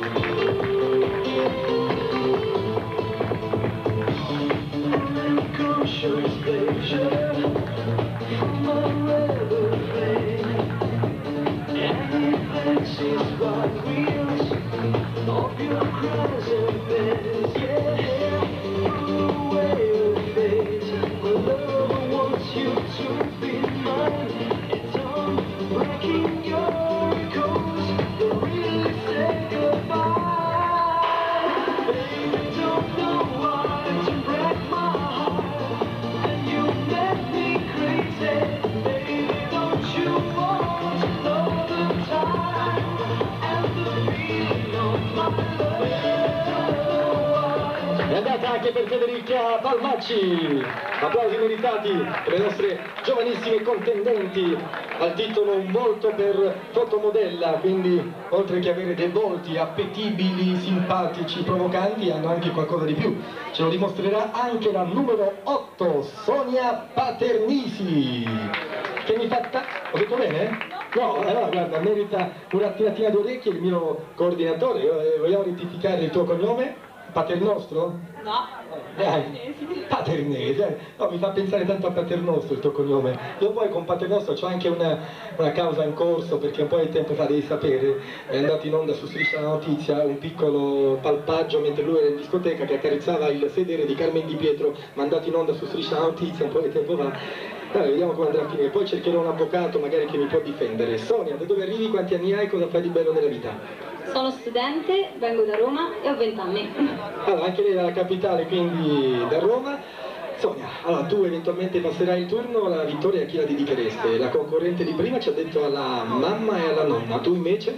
È andata anche per Federica Palmacci, applausi meritati per le nostre giovanissime contendenti al titolo Un volto per fotomodella, quindi oltre che avere dei volti appetibili, simpatici, provocanti, hanno anche qualcosa di più. Ce lo dimostrerà anche la numero otto, Sonia Paternisi, che mi fa... Ho detto bene? No, allora guarda, merita un'attinatina d'orecchie il mio coordinatore. Eh, vogliamo rettificare il tuo cognome? Paternostro? No. Dai, Paternese, no, mi fa pensare tanto a Paternostro il tuo cognome. Io poi con Paternostro c'ho anche una, una causa in corso, perché un po' di tempo fa, devi sapere, è andato in onda su Striscia la Notizia un piccolo palpaggio mentre lui era in discoteca che accarezzava il sedere di Carmen Di Pietro, mandato in onda su Striscia la Notizia un po' di tempo fa. Dai, vediamo come andrà a finire, poi cercherò un avvocato magari che mi può difendere. Sonia, da dove arrivi, quanti anni hai, cosa fai di bello nella vita? Sono studente, vengo da Roma e ho venti anni. Allora, anche lei dalla capitale, quindi da Roma. Sonia, allora tu eventualmente passerai il turno, la vittoria a chi la dedichereste? La concorrente di prima ci ha detto alla mamma e alla nonna, tu invece?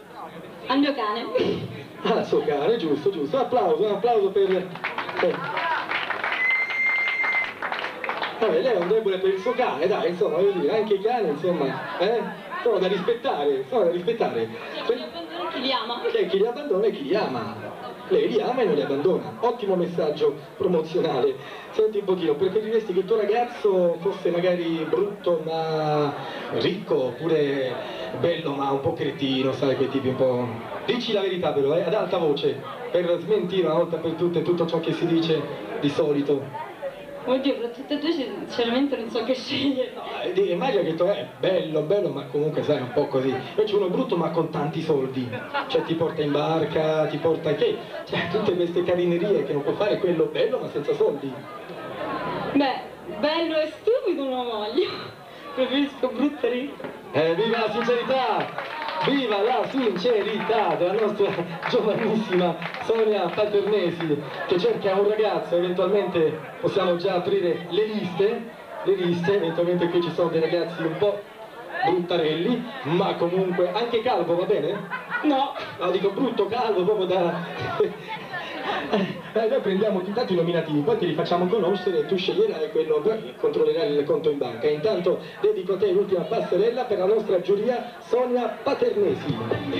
Al mio cane. Al suo cane, giusto, giusto. Un applauso, un applauso per... Eh. Vabbè, lei è un debole per il suo cane, dai, insomma, voglio dire, anche i cani, insomma, eh? Sono da rispettare, sono da rispettare. Chi li ama? C'è chi li abbandona e chi li ama. Lei li ama e non li abbandona. Ottimo messaggio promozionale. Senti un pochino, preferiresti che il tuo ragazzo fosse magari brutto ma ricco, oppure bello ma un po' cretino, sai, quei tipi un po'... Dici la verità però, eh, ad alta voce, per smentire una volta per tutte tutto ciò che si dice di solito. Oddio, per tutte e due sinceramente non so che scegliere. No, immagina che tu è bello, bello, ma comunque sai, un po' così. Invece uno brutto ma con tanti soldi. Cioè ti porta in barca, ti porta che? Cioè tutte queste carinerie che non può fare quello bello ma senza soldi. Beh, bello e stupido non lo voglio. Preferisco brutto e ricco. Eh, viva la sincerità! Viva la sincerità della nostra giovanissima Sonia Paternesi, che cerca un ragazzo. Eventualmente possiamo già aprire le liste, le liste, eventualmente qui ci sono dei ragazzi un po' bruttarelli, ma comunque anche calvo va bene? No. No, dico brutto calvo proprio da... Eh, noi prendiamo intanto i nominativi, poi ti li facciamo conoscere e tu sceglierai quello, controllerai il conto in banca. Intanto dedico a te l'ultima passerella per la nostra giuria Sonia Paternesi.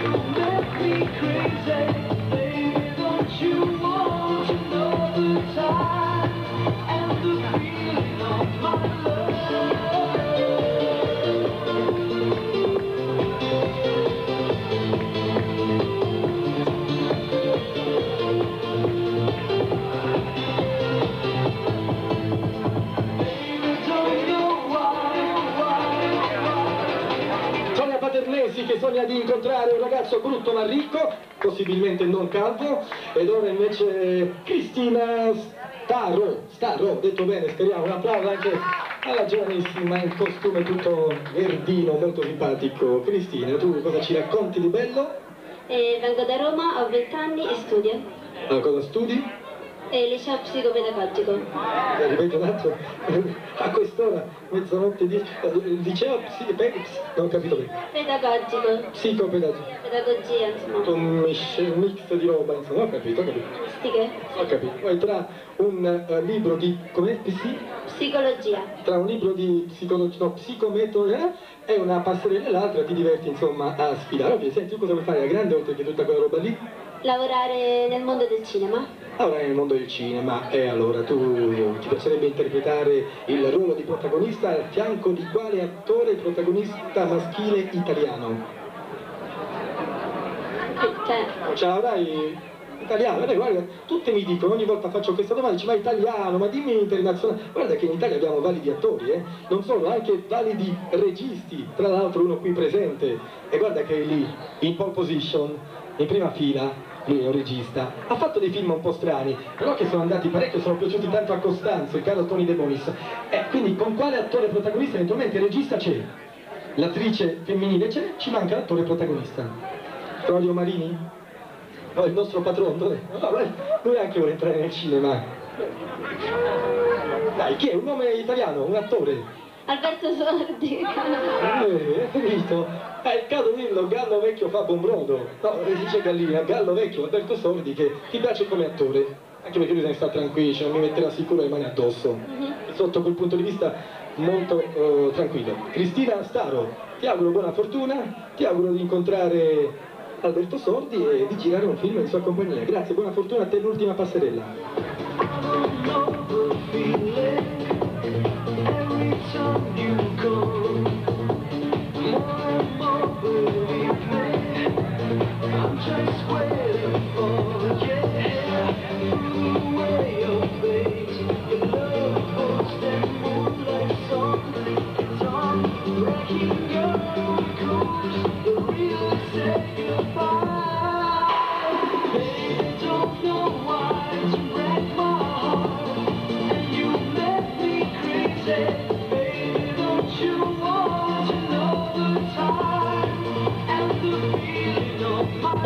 Che sogna di incontrare un ragazzo brutto ma ricco, possibilmente non calvo, ed ora invece Cristina Staro, Staro, detto bene, speriamo, un applauso anche alla giovanissima in costume tutto verdino, molto simpatico. Cristina, tu cosa ci racconti di bello? Eh, vengo da Roma, ho venti anni e studio. Ah, cosa studi? E liceo psicopedagogico. Eh, ripeto un attimo, a quest'ora, mezzanotte, dieci, il liceo psicopedagogico, non ho capito bene. Pedagogico. Psicopedagogico. Pedagogia, insomma. Un mix, un mix di roba, insomma, ho capito, ho capito. Stiche? Ho capito. Poi tra un uh, libro di, com'è? Psi? Psicologia. Tra un libro di psicologia, no, psicometodo eh, e una passerella e l'altra ti diverti, insomma, a sfidare. Ok, senti, tu cosa vuoi fare da grande oltre che tutta quella roba lì? Lavorare nel mondo del cinema. Allora, nel mondo del cinema, e allora tu ti piacerebbe interpretare il ruolo di protagonista al fianco di quale attore protagonista maschile italiano? Cioè... Ciao, dai, italiano, dai, guarda, tutte mi dicono, ogni volta faccio questa domanda, dici, ma italiano, ma dimmi internazionale. Guarda che in Italia abbiamo validi attori, eh? Non solo, anche validi registi, tra l'altro uno qui presente, e guarda che è lì, in pole position, in prima fila. Lui è un regista, ha fatto dei film un po' strani, però che sono andati parecchio, sono piaciuti tanto a Costanzo, il caro Tony De Bonis. Eh, quindi con quale attore protagonista? Eventualmente il regista c'è, l'attrice femminile c'è, ci manca l'attore protagonista. Claudio Marini? No, il nostro patrono, dov'è? No, lui anche vuole entrare nel cinema. Dai, chi è? Un nome italiano, un attore? Alberto Sordi. Eh, hai visto? Eh, il caso dillo, gallo vecchio fa buon brodo. No, dice Gallina, gallo vecchio, Alberto Sordi, che ti piace come attore. Anche perché lui se ne sta tranquillo, cioè non mi metterà sicuro le mani addosso. Mm-hmm. Sotto quel punto di vista molto uh, tranquillo. Cristina Staro, ti auguro buona fortuna, ti auguro di incontrare Alberto Sordi e di girare un film in sua compagnia. Grazie, buona fortuna a te, l'ultima passerella. Just waiting for yeah, the way your face, your love post and moonlight song, it's on, breaking your course, the real say goodbye. Baby, don't know why to break my heart, and you make me crazy. Baby, don't you want to know the time and the feeling of my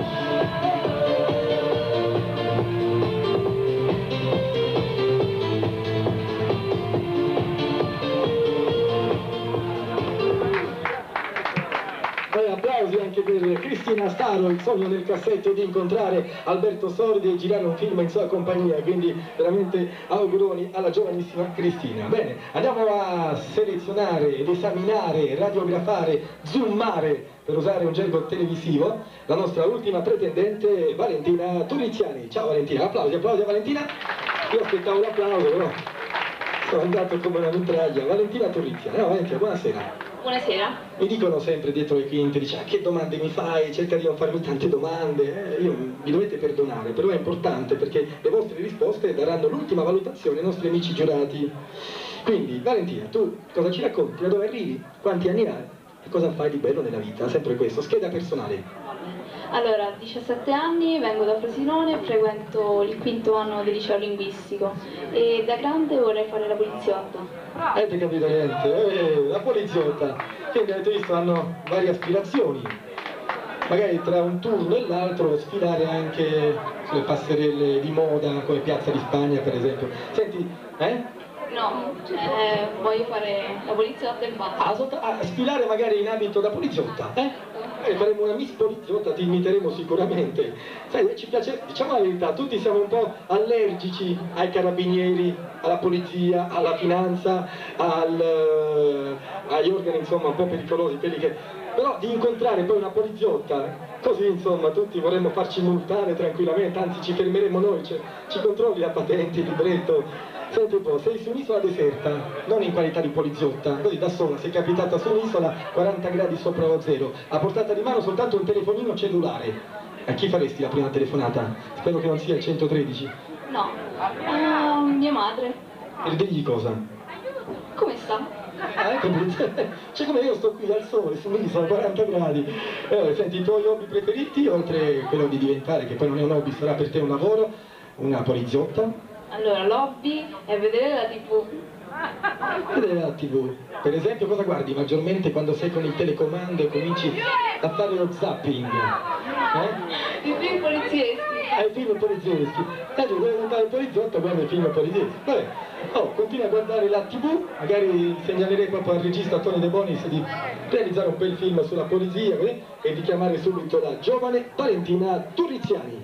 applausi anche per Cristina Staro, il sogno nel cassetto di incontrare Alberto Sordi e girare un film in sua compagnia, quindi veramente auguroni alla giovanissima Cristina. Bene, andiamo a selezionare ed esaminare, radiografare, zoomare, per usare un gergo televisivo, la nostra ultima pretendente Valentina Turriziani. Ciao Valentina, applausi, applausi a Valentina. Io aspettavo l'applauso, però sono andato come una mitraglia. Valentina Turriziani, no, Valentina, buonasera. Buonasera. Mi dicono sempre dietro le quinte, dice, ah, che domande mi fai? Cerca di non farmi tante domande. Eh, io, mi dovete perdonare, però è importante perché le vostre risposte daranno l'ultima valutazione ai nostri amici giurati. Quindi, Valentina, tu cosa ci racconti? Da dove arrivi? Quanti anni hai? E cosa fai di bello nella vita? Sempre questo, scheda personale. Allora, diciassette anni, vengo da Frosinone, frequento il quinto anno del liceo linguistico e da grande vorrei fare la poliziotta. Avete capito niente? Eh, la poliziotta, quindi avete visto, hanno varie aspirazioni. Magari tra un turno e l'altro sfilare anche sulle passerelle di moda come Piazza di Spagna per esempio. Senti, eh? No, eh, voglio fare la poliziotta e basta. Ah, sotto- ah, sfilare magari in abito da poliziotta, eh? Eh, faremo una miss poliziotta, ti imiteremo sicuramente. Sai, ci piace, diciamo la verità, tutti siamo un po' allergici ai carabinieri, alla polizia, alla finanza, al, eh, agli organi insomma un po' pericolosi, quelli che... Però di incontrare poi una poliziotta, così insomma tutti vorremmo farci multare tranquillamente, anzi ci fermeremo noi, cioè, ci controlli la patente, il libretto. Senti un po', sei su un'isola deserta, non in qualità di poliziotta, così da sola, sei capitata su un'isola, quaranta gradi sopra lo zero, a portata di mano soltanto un telefonino cellulare. A chi faresti la prima telefonata? Spero che non sia il centotredici. No, a mia madre. E digli cosa? Come sta? Ah, ecco, cioè come io sto qui al sole, su un'isola, quaranta gradi. Eh, senti, i tuoi hobby preferiti, oltre quello di diventare, che poi non è un hobby, sarà per te un lavoro, una poliziotta? Allora, l'hobby è vedere la tivù. Vedere la tivù. Per esempio, cosa guardi maggiormente quando sei con il telecomando e cominci a fare lo zapping? Eh? I film polizieschi. Ah, i film polizieschi. Eh, tu vuoi diventare poliziotto, guarda i film polizieschi. Vabbè, oh, continua a guardare la tivù, magari segnalerei proprio al regista Tony De Bonis di realizzare un bel film sulla polizia, eh? E di chiamare subito la giovane Valentina Turriziani.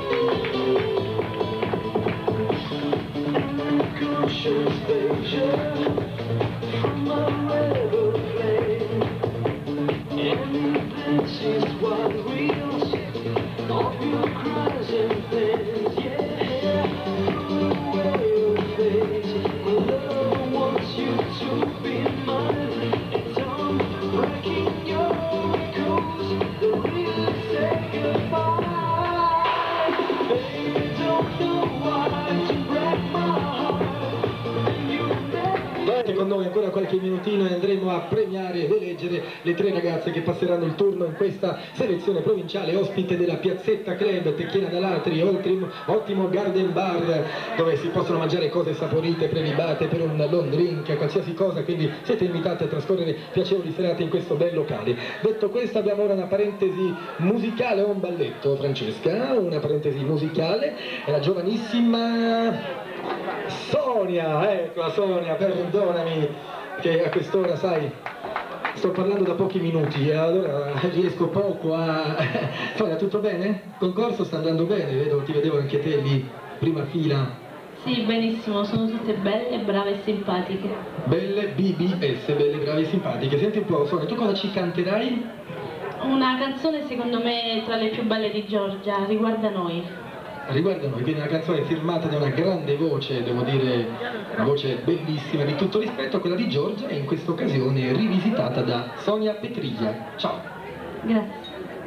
Con noi ancora qualche minutino e andremo a premiare ed eleggere le tre ragazze che passeranno il turno in questa selezione provinciale, ospite della Piazzetta Club Tecchiena d'Alatri, ottimo, ottimo garden bar dove si possono mangiare cose saporite, prelibate per un long drink, qualsiasi cosa, quindi siete invitati a trascorrere piacevoli serate in questo bel locale. Detto questo, abbiamo ora una parentesi musicale o un balletto, Francesca? Una parentesi musicale, è la giovanissima Sonia, eccola Sonia, perdonami che a quest'ora, sai, sto parlando da pochi minuti e allora riesco poco a... Sonia, tutto bene? Concorso sta andando bene, vedo, ti vedevo anche te lì, prima fila. Sì, benissimo, sono tutte belle, brave e simpatiche. Belle, B B S, belle, brave e simpatiche. Senti un po', Sonia, tu cosa ci canterai? Una canzone secondo me tra le più belle di Giorgia, Riguarda noi. Riguarda noi, quindi una canzone firmata da una grande voce, devo dire una voce bellissima, di tutto rispetto a quella di Giorgia, e in questa occasione rivisitata da Sonia Petriglia. Ciao! Grazie.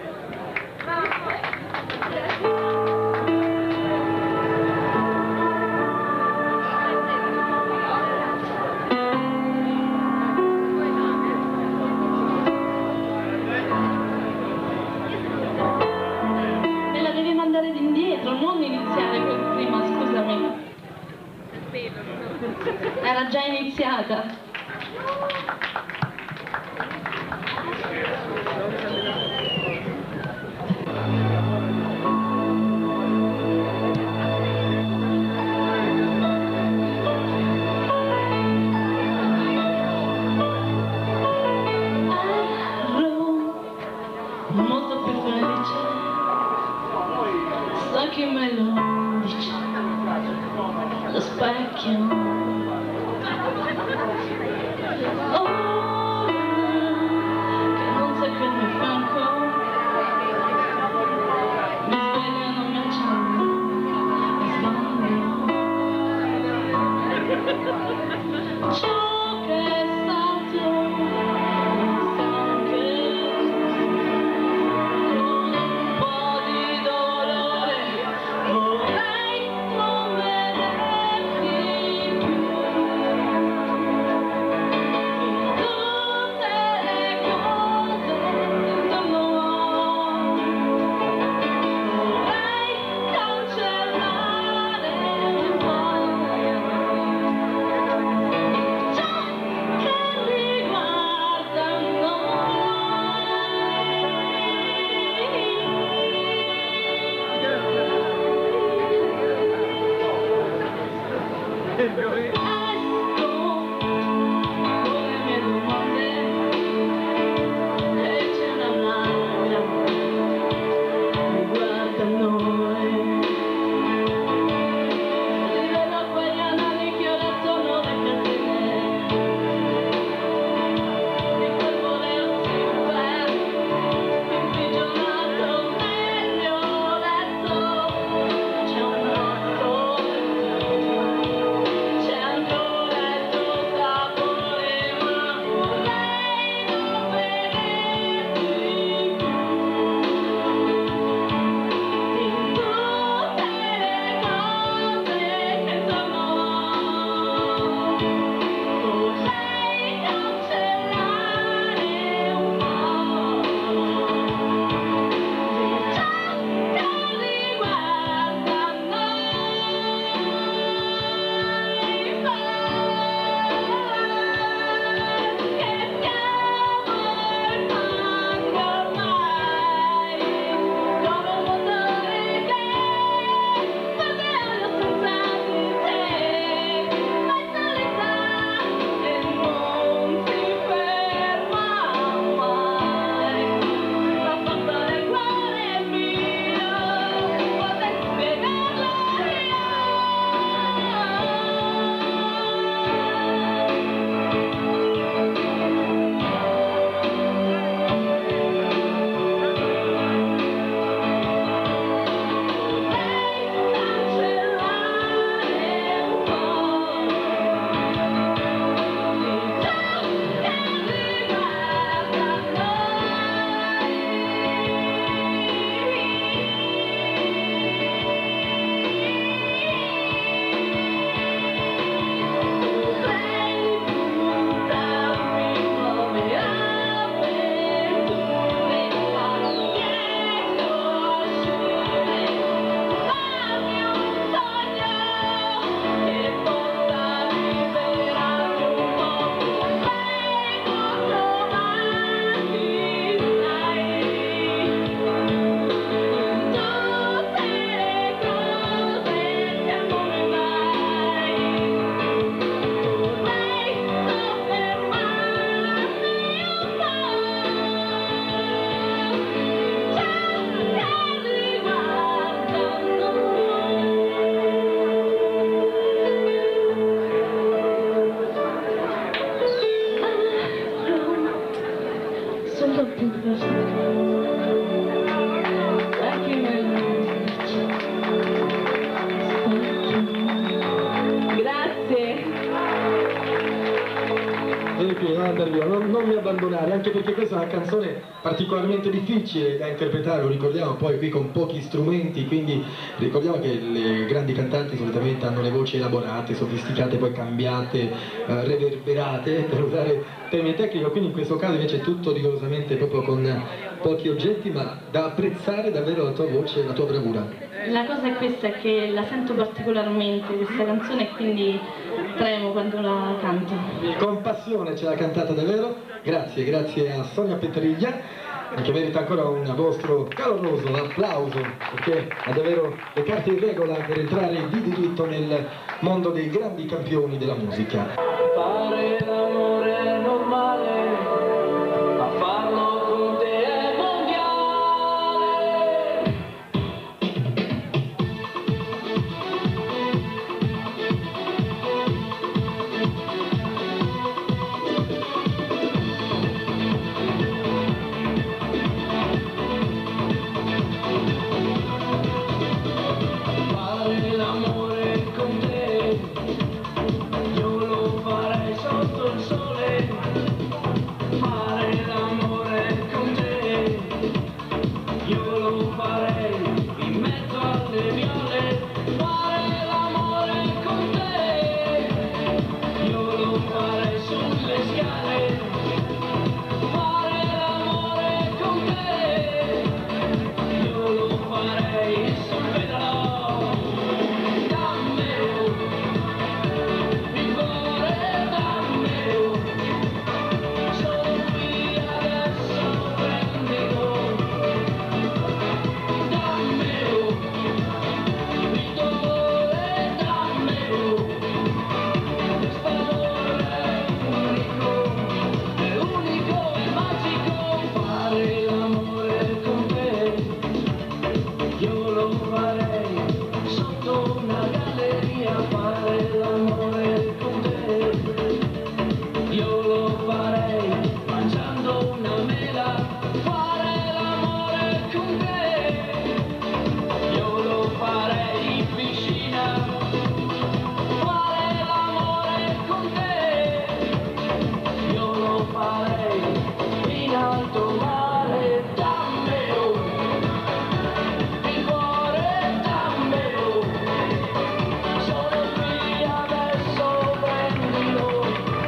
Non iniziare per prima, scusami. Era già iniziata. Molto più felice, sa che me lo dice lo specchio. Ora che non sai che mi fa ancora, mi sveglia, non mi accendo e sbaglio. Ciò che è stato abbandonare, anche perché questa è una canzone particolarmente difficile da interpretare, lo ricordiamo poi qui con pochi strumenti, quindi ricordiamo che le grandi cantanti solitamente hanno le voci elaborate, sofisticate, poi cambiate, eh, reverberate, per usare termine tecnico, quindi in questo caso invece è tutto rigorosamente proprio con pochi oggetti, ma da apprezzare davvero la tua voce e la tua bravura. La cosa è questa, è che la sento particolarmente questa canzone e quindi tremo quando la canto. Con passione ce l'ha cantata davvero, grazie, grazie a Sonia Petriglia, che merita ancora un vostro caloroso applauso, perché ha davvero le carte in regola per entrare di diritto nel mondo dei grandi campioni della musica. Fare l'amore è normale, ma farlo con te è mondiale. Fare l'amore con te, io lo farei sotto il sole. Fare l'amore con te, io lo farei in mezzo alle viole. Fare l'amore con te, io lo farei sulle scale. Fare l'amore con te, io lo farei sul pedalò. Dammelo, il cuore dammelo, sono qui adesso, prendilo. Dammelo, il tuo amore dammelo, questo amore è unico, è unico e magico. Fare l'amore con te, io lo farei sotto una galleria. Fare l'amore con te, io lo farei mangiando una mela. Fare l'amore con te, io lo farei in piscina. Fare l'amore con te, io lo farei in alto mare. Dammelo, il cuore dammelo, sono qui adesso, prendilo.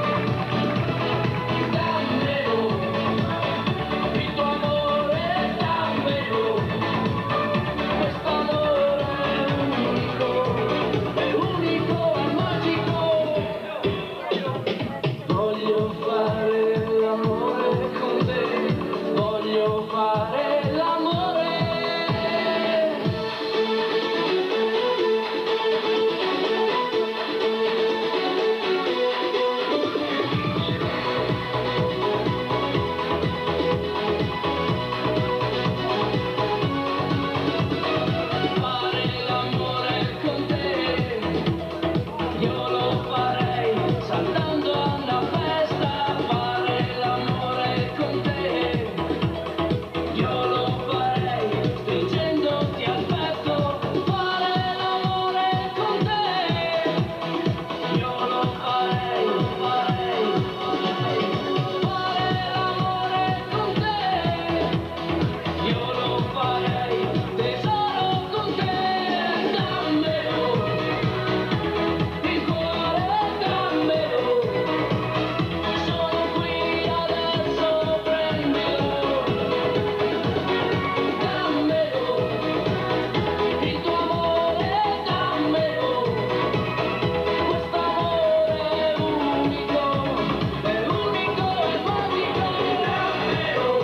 Dammelo, il tuo amore dammelo, questo amore è unico, è unico e magico. Voglio fare l'amore con te, voglio fare l'amore. Fare l'amore con te, io lo farei saltando a una festa. Fare l'amore con te, io lo farei stringendoti al petto. Fare l'amore con te, io lo farei, farei, farei. Fare l'amore con te, io lo farei tesoro con te. Dammelo, il cuore dammelo, sono qui adesso, prendilo. Dammelo, il tuo amore dammelo, questo amore è unico, è unico e magico. Dammelo,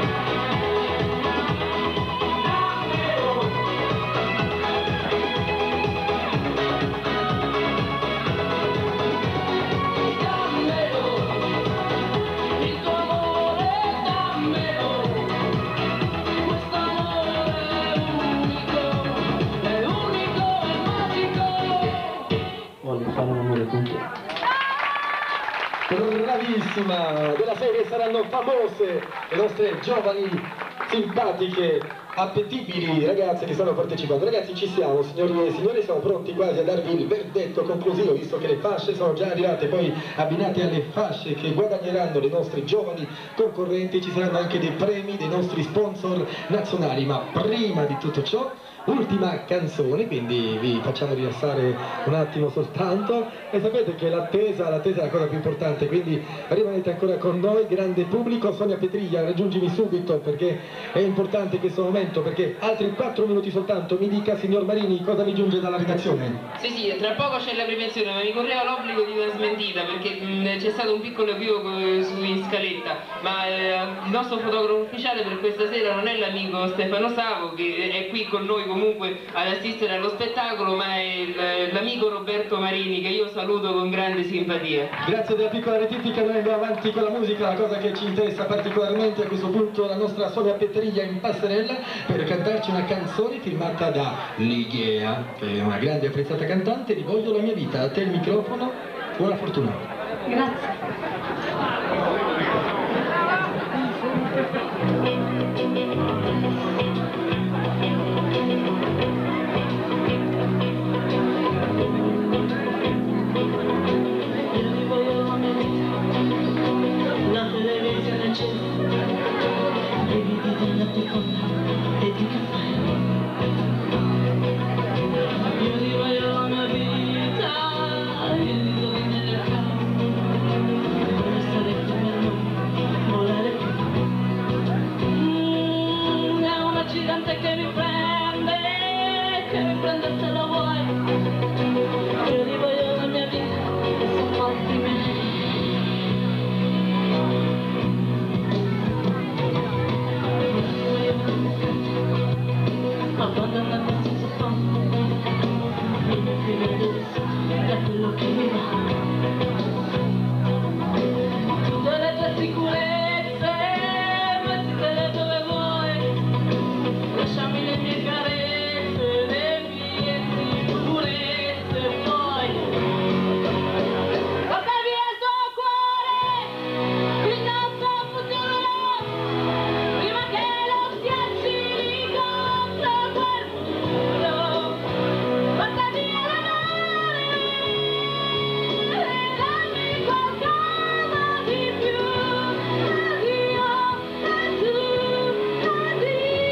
dammelo, il tuo amore dammelo, questo amore è unico, è unico e magico. Voglio fare l'amore con te. Bravissima! Della serie saranno famose le nostre giovani simpatiche appetibili ragazze che stanno partecipando. Ragazzi, ci siamo, signori e signori, siamo pronti quasi a darvi il verdetto conclusivo, visto che le fasce sono già arrivate, poi abbinate alle fasce che guadagneranno le nostre giovani concorrenti ci saranno anche dei premi dei nostri sponsor nazionali. Ma prima di tutto ciò, ultima canzone, quindi vi facciamo rilassare un attimo soltanto, e sapete che l'attesa, l'attesa è la cosa più importante, quindi rimanete ancora con noi, grande pubblico. Sonia Petriglia, raggiungimi subito perché è importante questo momento, perché altri quattro minuti soltanto. Mi dica, signor Marini, cosa mi giunge dalla redazione? Sì, sì, tra poco c'è la premiazione, ma mi correva l'obbligo di una smentita perché c'è stato un piccolo equivoco su in scaletta, ma eh, il nostro fotografo ufficiale per questa sera non è l'amico Stefano Savo, che è qui con noi comunque ad assistere allo spettacolo, ma è l'amico Roberto Marini, che io saluto con grande simpatia. Grazie della piccola rettifica, noi andiamo avanti con la musica. La cosa che ci interessa particolarmente a questo punto, la nostra Sonia Petriglia in passerella per cantarci una canzone firmata da Lighea, che è una grande e apprezzata cantante. Rivolgo la mia vita, a te il microfono, buona fortuna. Grazie. Che mi prende, che mi prende se lo vuoi. Io li voglio la mia vita, che sono fatti miei. Abbandonate senza fondo, mi fido adesso da quello che mi va. Tutte le tue sicurezze, mettitele dove vuoi. Lasciami le mie carezze, le mie sicurezze, poi porta via il tuo cuore, il nostro futuro, prima che lo schiacci contro quel muro. Porta via l'amore e dammi qualcosa di più. Addio, addio, addio.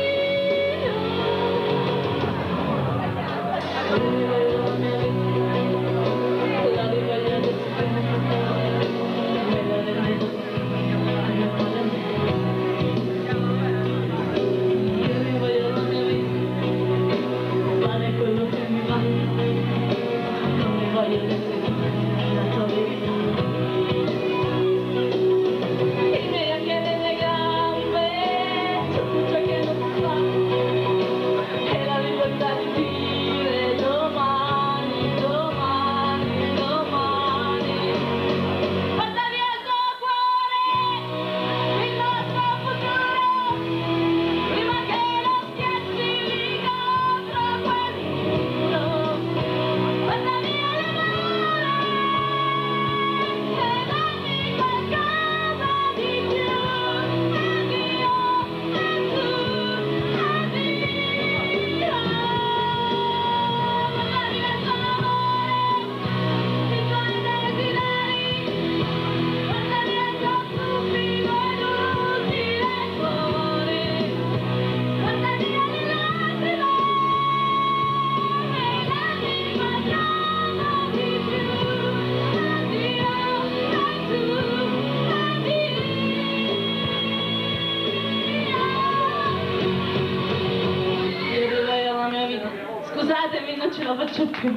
Scusatemi, non ce la faccio più.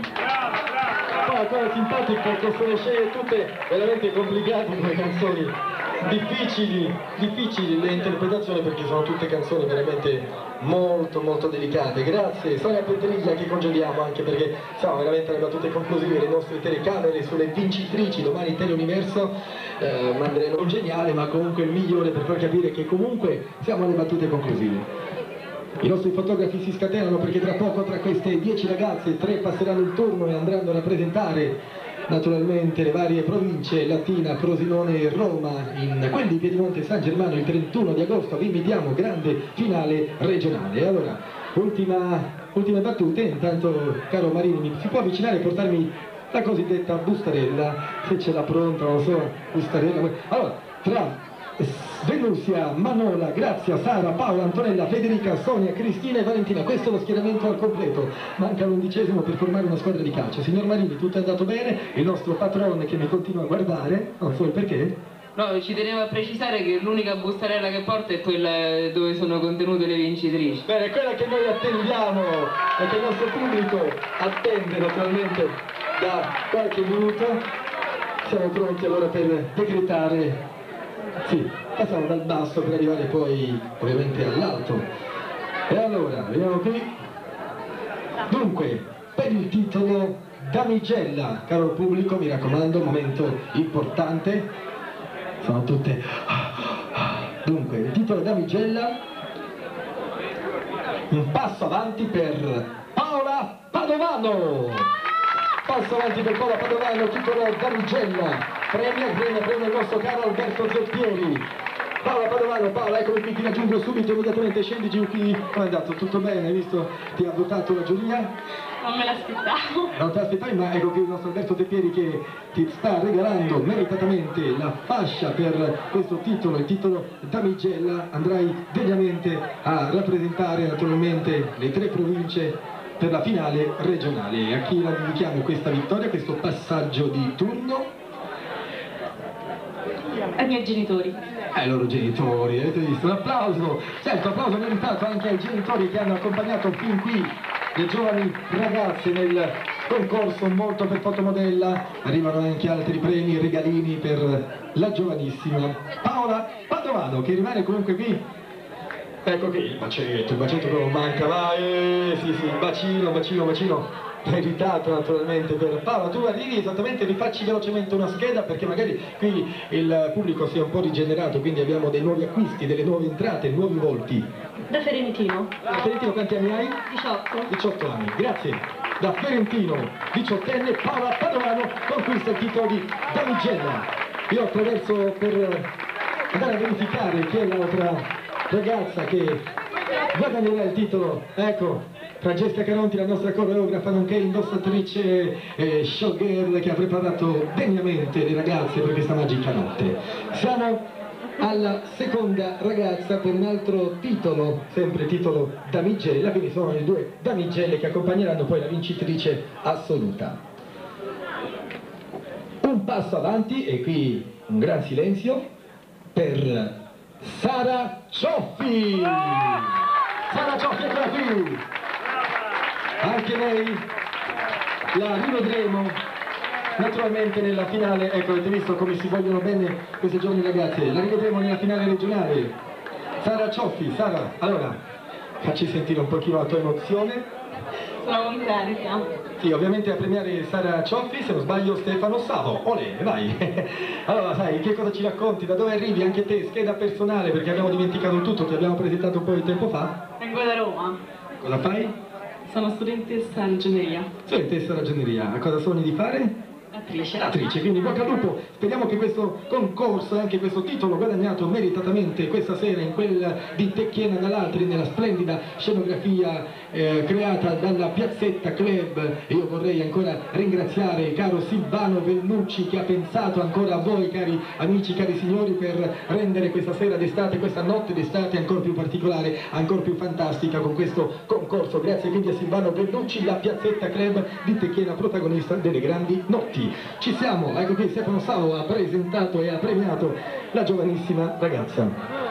Poi la cosa simpatica è che sono scene tutte veramente complicate come canzoni, difficili, difficili le interpretazioni, perché sono tutte canzoni veramente molto molto delicate. Grazie Sonia Petriglia, che congediamo anche perché siamo veramente alle battute conclusive. Le nostre telecamere sulle vincitrici, domani Teleuniverso eh, manderemo un geniale, ma comunque il migliore, per far capire che comunque siamo alle battute conclusive. I nostri fotografi si scatenano perché tra poco, tra queste dieci ragazze, tre passeranno il turno e andranno a rappresentare naturalmente le varie province, Latina, Frosinone e Roma, in quel di Piedimonte e San Germano il trentuno di agosto. Vi invitiamo, grande finale regionale. Allora, ultima, ultime battute. Intanto, caro Marini, mi si può avvicinare e portarmi la cosiddetta bustarella, se ce l'ha pronta, non so, bustarella. Allora, tra Venusia, Manola, Grazia, Sara, Paola, Antonella, Federica, Sonia, Cristina e Valentina, questo è lo schieramento al completo. Manca l'undicesimo per formare una squadra di calcio. Signor Marini, tutto è andato bene? Il nostro patron che mi continua a guardare, non so il perché. No, ci tenevo a precisare che l'unica bustarella che porto è quella dove sono contenute le vincitrici. Bene, quella che noi attendiamo e che il nostro pubblico attende naturalmente da qualche minuto. Siamo pronti allora per decretare. Sì, passiamo dal basso per arrivare poi ovviamente all'alto. E allora, vediamo qui. Dunque, per il titolo damigella, caro pubblico, mi raccomando, momento importante. Sono tutte... Dunque, il titolo damigella, un passo avanti per Paola Padovano. Passo avanti per Paola Padovano, titolo damigella. Premia, premia, premia il nostro caro Alberto Zeppieri. Paola Padovano, Paola, eccomi qui, ti raggiungo subito, immediatamente, scendi giù qui. Come è andato? Tutto bene? Hai visto? Ti ha votato la giuria? Non me l'aspettavo. Non te l'aspettavi, ma ecco qui il nostro Alberto Zeppieri che ti sta regalando meritatamente la fascia per questo titolo, il titolo damigella. Andrai degnamente a rappresentare naturalmente le tre province per la finale regionale. A chi la dedichiamo questa vittoria, questo passaggio di turno? Ai miei genitori. Ai loro genitori, avete visto? Un applauso, certo, applauso meritato anche ai genitori che hanno accompagnato fin qui le giovani ragazze nel concorso Molto per fotomodella. Arrivano anche altri premi e regalini per la giovanissima Paola Padovano, che rimane comunque qui. Ecco qui il bacetto, il bacetto che non manca mai, sì sì, bacino, bacino, bacino. Meritato naturalmente per Paola. Tu arrivi esattamente, rifacci velocemente una scheda perché magari qui il pubblico si è un po' rigenerato, quindi abbiamo dei nuovi acquisti, delle nuove entrate, nuovi volti. Da Ferentino. Da Ferentino quanti anni hai? diciotto. diciotto anni, grazie. Da Ferentino, diciottenne, Paola Padovano conquista il titolo di damigella. Io attraverso per andare a verificare chi è l'altra ragazza che guadagnerà il titolo. Ecco, Francesca Caronti, la nostra coreografa nonché indossatrice e showgirl che ha preparato degnamente le ragazze per questa magica notte. Siamo alla seconda ragazza per un altro titolo, sempre titolo damigella, quindi sono le due damigelle che accompagneranno poi la vincitrice assoluta. Un passo avanti e qui un gran silenzio per Sara Cioffi. Sara Cioffi, eccola qui. Anche lei la rivedremo naturalmente nella finale. Ecco, avete visto come si vogliono bene queste giovani ragazze. La rivedremo nella finale regionale. Sara Cioffi, Sara, allora facci sentire un pochino la tua emozione. Sono contenta. Sì, ovviamente a premiare Sara Cioffi, se non sbaglio Stefano Savo. Olè, vai. Allora, sai, che cosa ci racconti? Da dove arrivi? Anche te, scheda personale, perché abbiamo dimenticato il tutto, ti abbiamo presentato un po' di tempo fa. Vengo da Roma. Cosa fai? Sono studentessa ragioneria. Studentessa ragioneria, a cosa sogni di fare? Attrice. Attrice, quindi bocca al lupo. Speriamo che questo concorso e anche questo titolo guadagnato meritatamente questa sera in quel di Tecchiena dall'Altri, nella splendida scenografia eh, creata dalla Piazzetta Club. E io vorrei ancora ringraziare il caro Silvano Vellucci che ha pensato ancora a voi, cari amici, cari signori, per rendere questa sera d'estate, questa notte d'estate ancora più particolare, ancora più fantastica con questo concorso. Grazie quindi a Silvano Vellucci, la Piazzetta Club di Tecchiena, protagonista delle grandi notti. Ci siamo, ecco qui Stefano Savo ha presentato e ha premiato la giovanissima ragazza.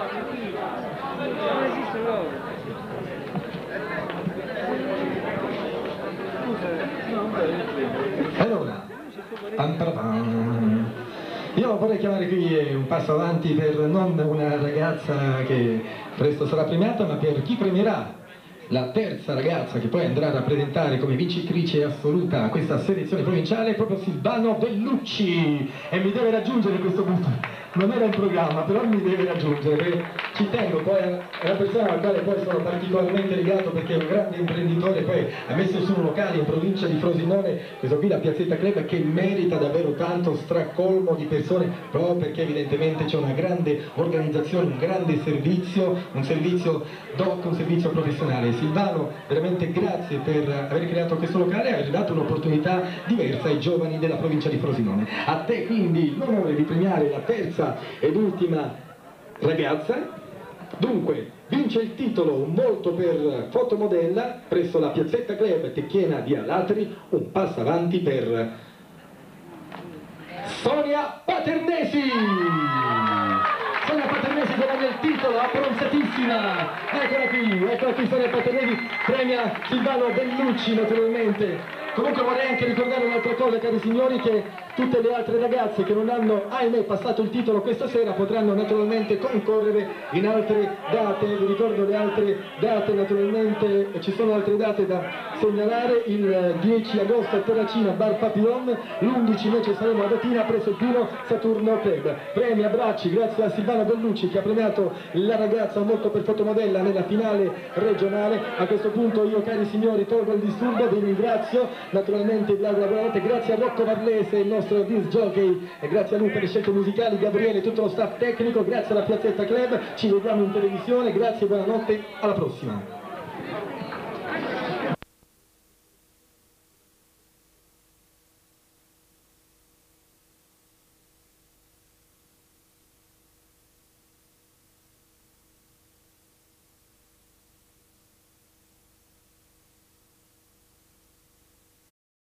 Allora, pam pam pam. Io vorrei chiamare qui un passo avanti per non una ragazza che presto sarà premiata, ma per chi premierà la terza ragazza che poi andrà a rappresentare come vincitrice assoluta questa selezione provinciale, proprio Silvano Vellucci, e mi deve raggiungere questo punto. non era in programma, però mi deve raggiungere, perché ci tengo, poi è una persona alla quale poi sono particolarmente legato perché è un grande imprenditore, poi ha messo su un locale in provincia di Frosinone, questo qui la Piazzetta Club, che merita davvero tanto, stracolmo di persone, proprio perché evidentemente c'è una grande organizzazione, un grande servizio, un servizio doc, un servizio professionale. Silvano, veramente grazie per aver creato questo locale e aver dato un'opportunità diversa ai giovani della provincia di Frosinone. A te quindi l'onore di premiare la terza ed ultima ragazza. Dunque, vince il titolo Un volto per fotomodella presso la Piazzetta Club Tecchiena di Alatri, un passo avanti per Sonia Paternesi. Sonia Paternesi guadagna il titolo, abbronzatissima. Eccola qui, eccola qui Sonia Paternesi, premia Silvano Bellucci naturalmente. Comunque vorrei anche ricordare un'altra cosa, cari signori, che tutte le altre ragazze che non hanno, ahimè, passato il titolo questa sera potranno naturalmente concorrere in altre date. Vi ricordo le altre date, naturalmente ci sono altre date da segnalare: il dieci agosto a Terracina, Bar Papillon, l'undici invece saremo ad Atina presso il Pino Saturno Club. Premi, abbracci, grazie a Silvano Bellucci che ha premiato la ragazza molto per fotomodella nella finale regionale. A questo punto io, cari signori, tolgo il disturbo, vi ringrazio. Naturalmente grazie a Rocco Varlese, il nostro disc jockey, e grazie a lui per le scelte musicali, Gabriele e tutto lo staff tecnico, grazie alla Piazzetta Club, ci vediamo in televisione, grazie e buonanotte, alla prossima.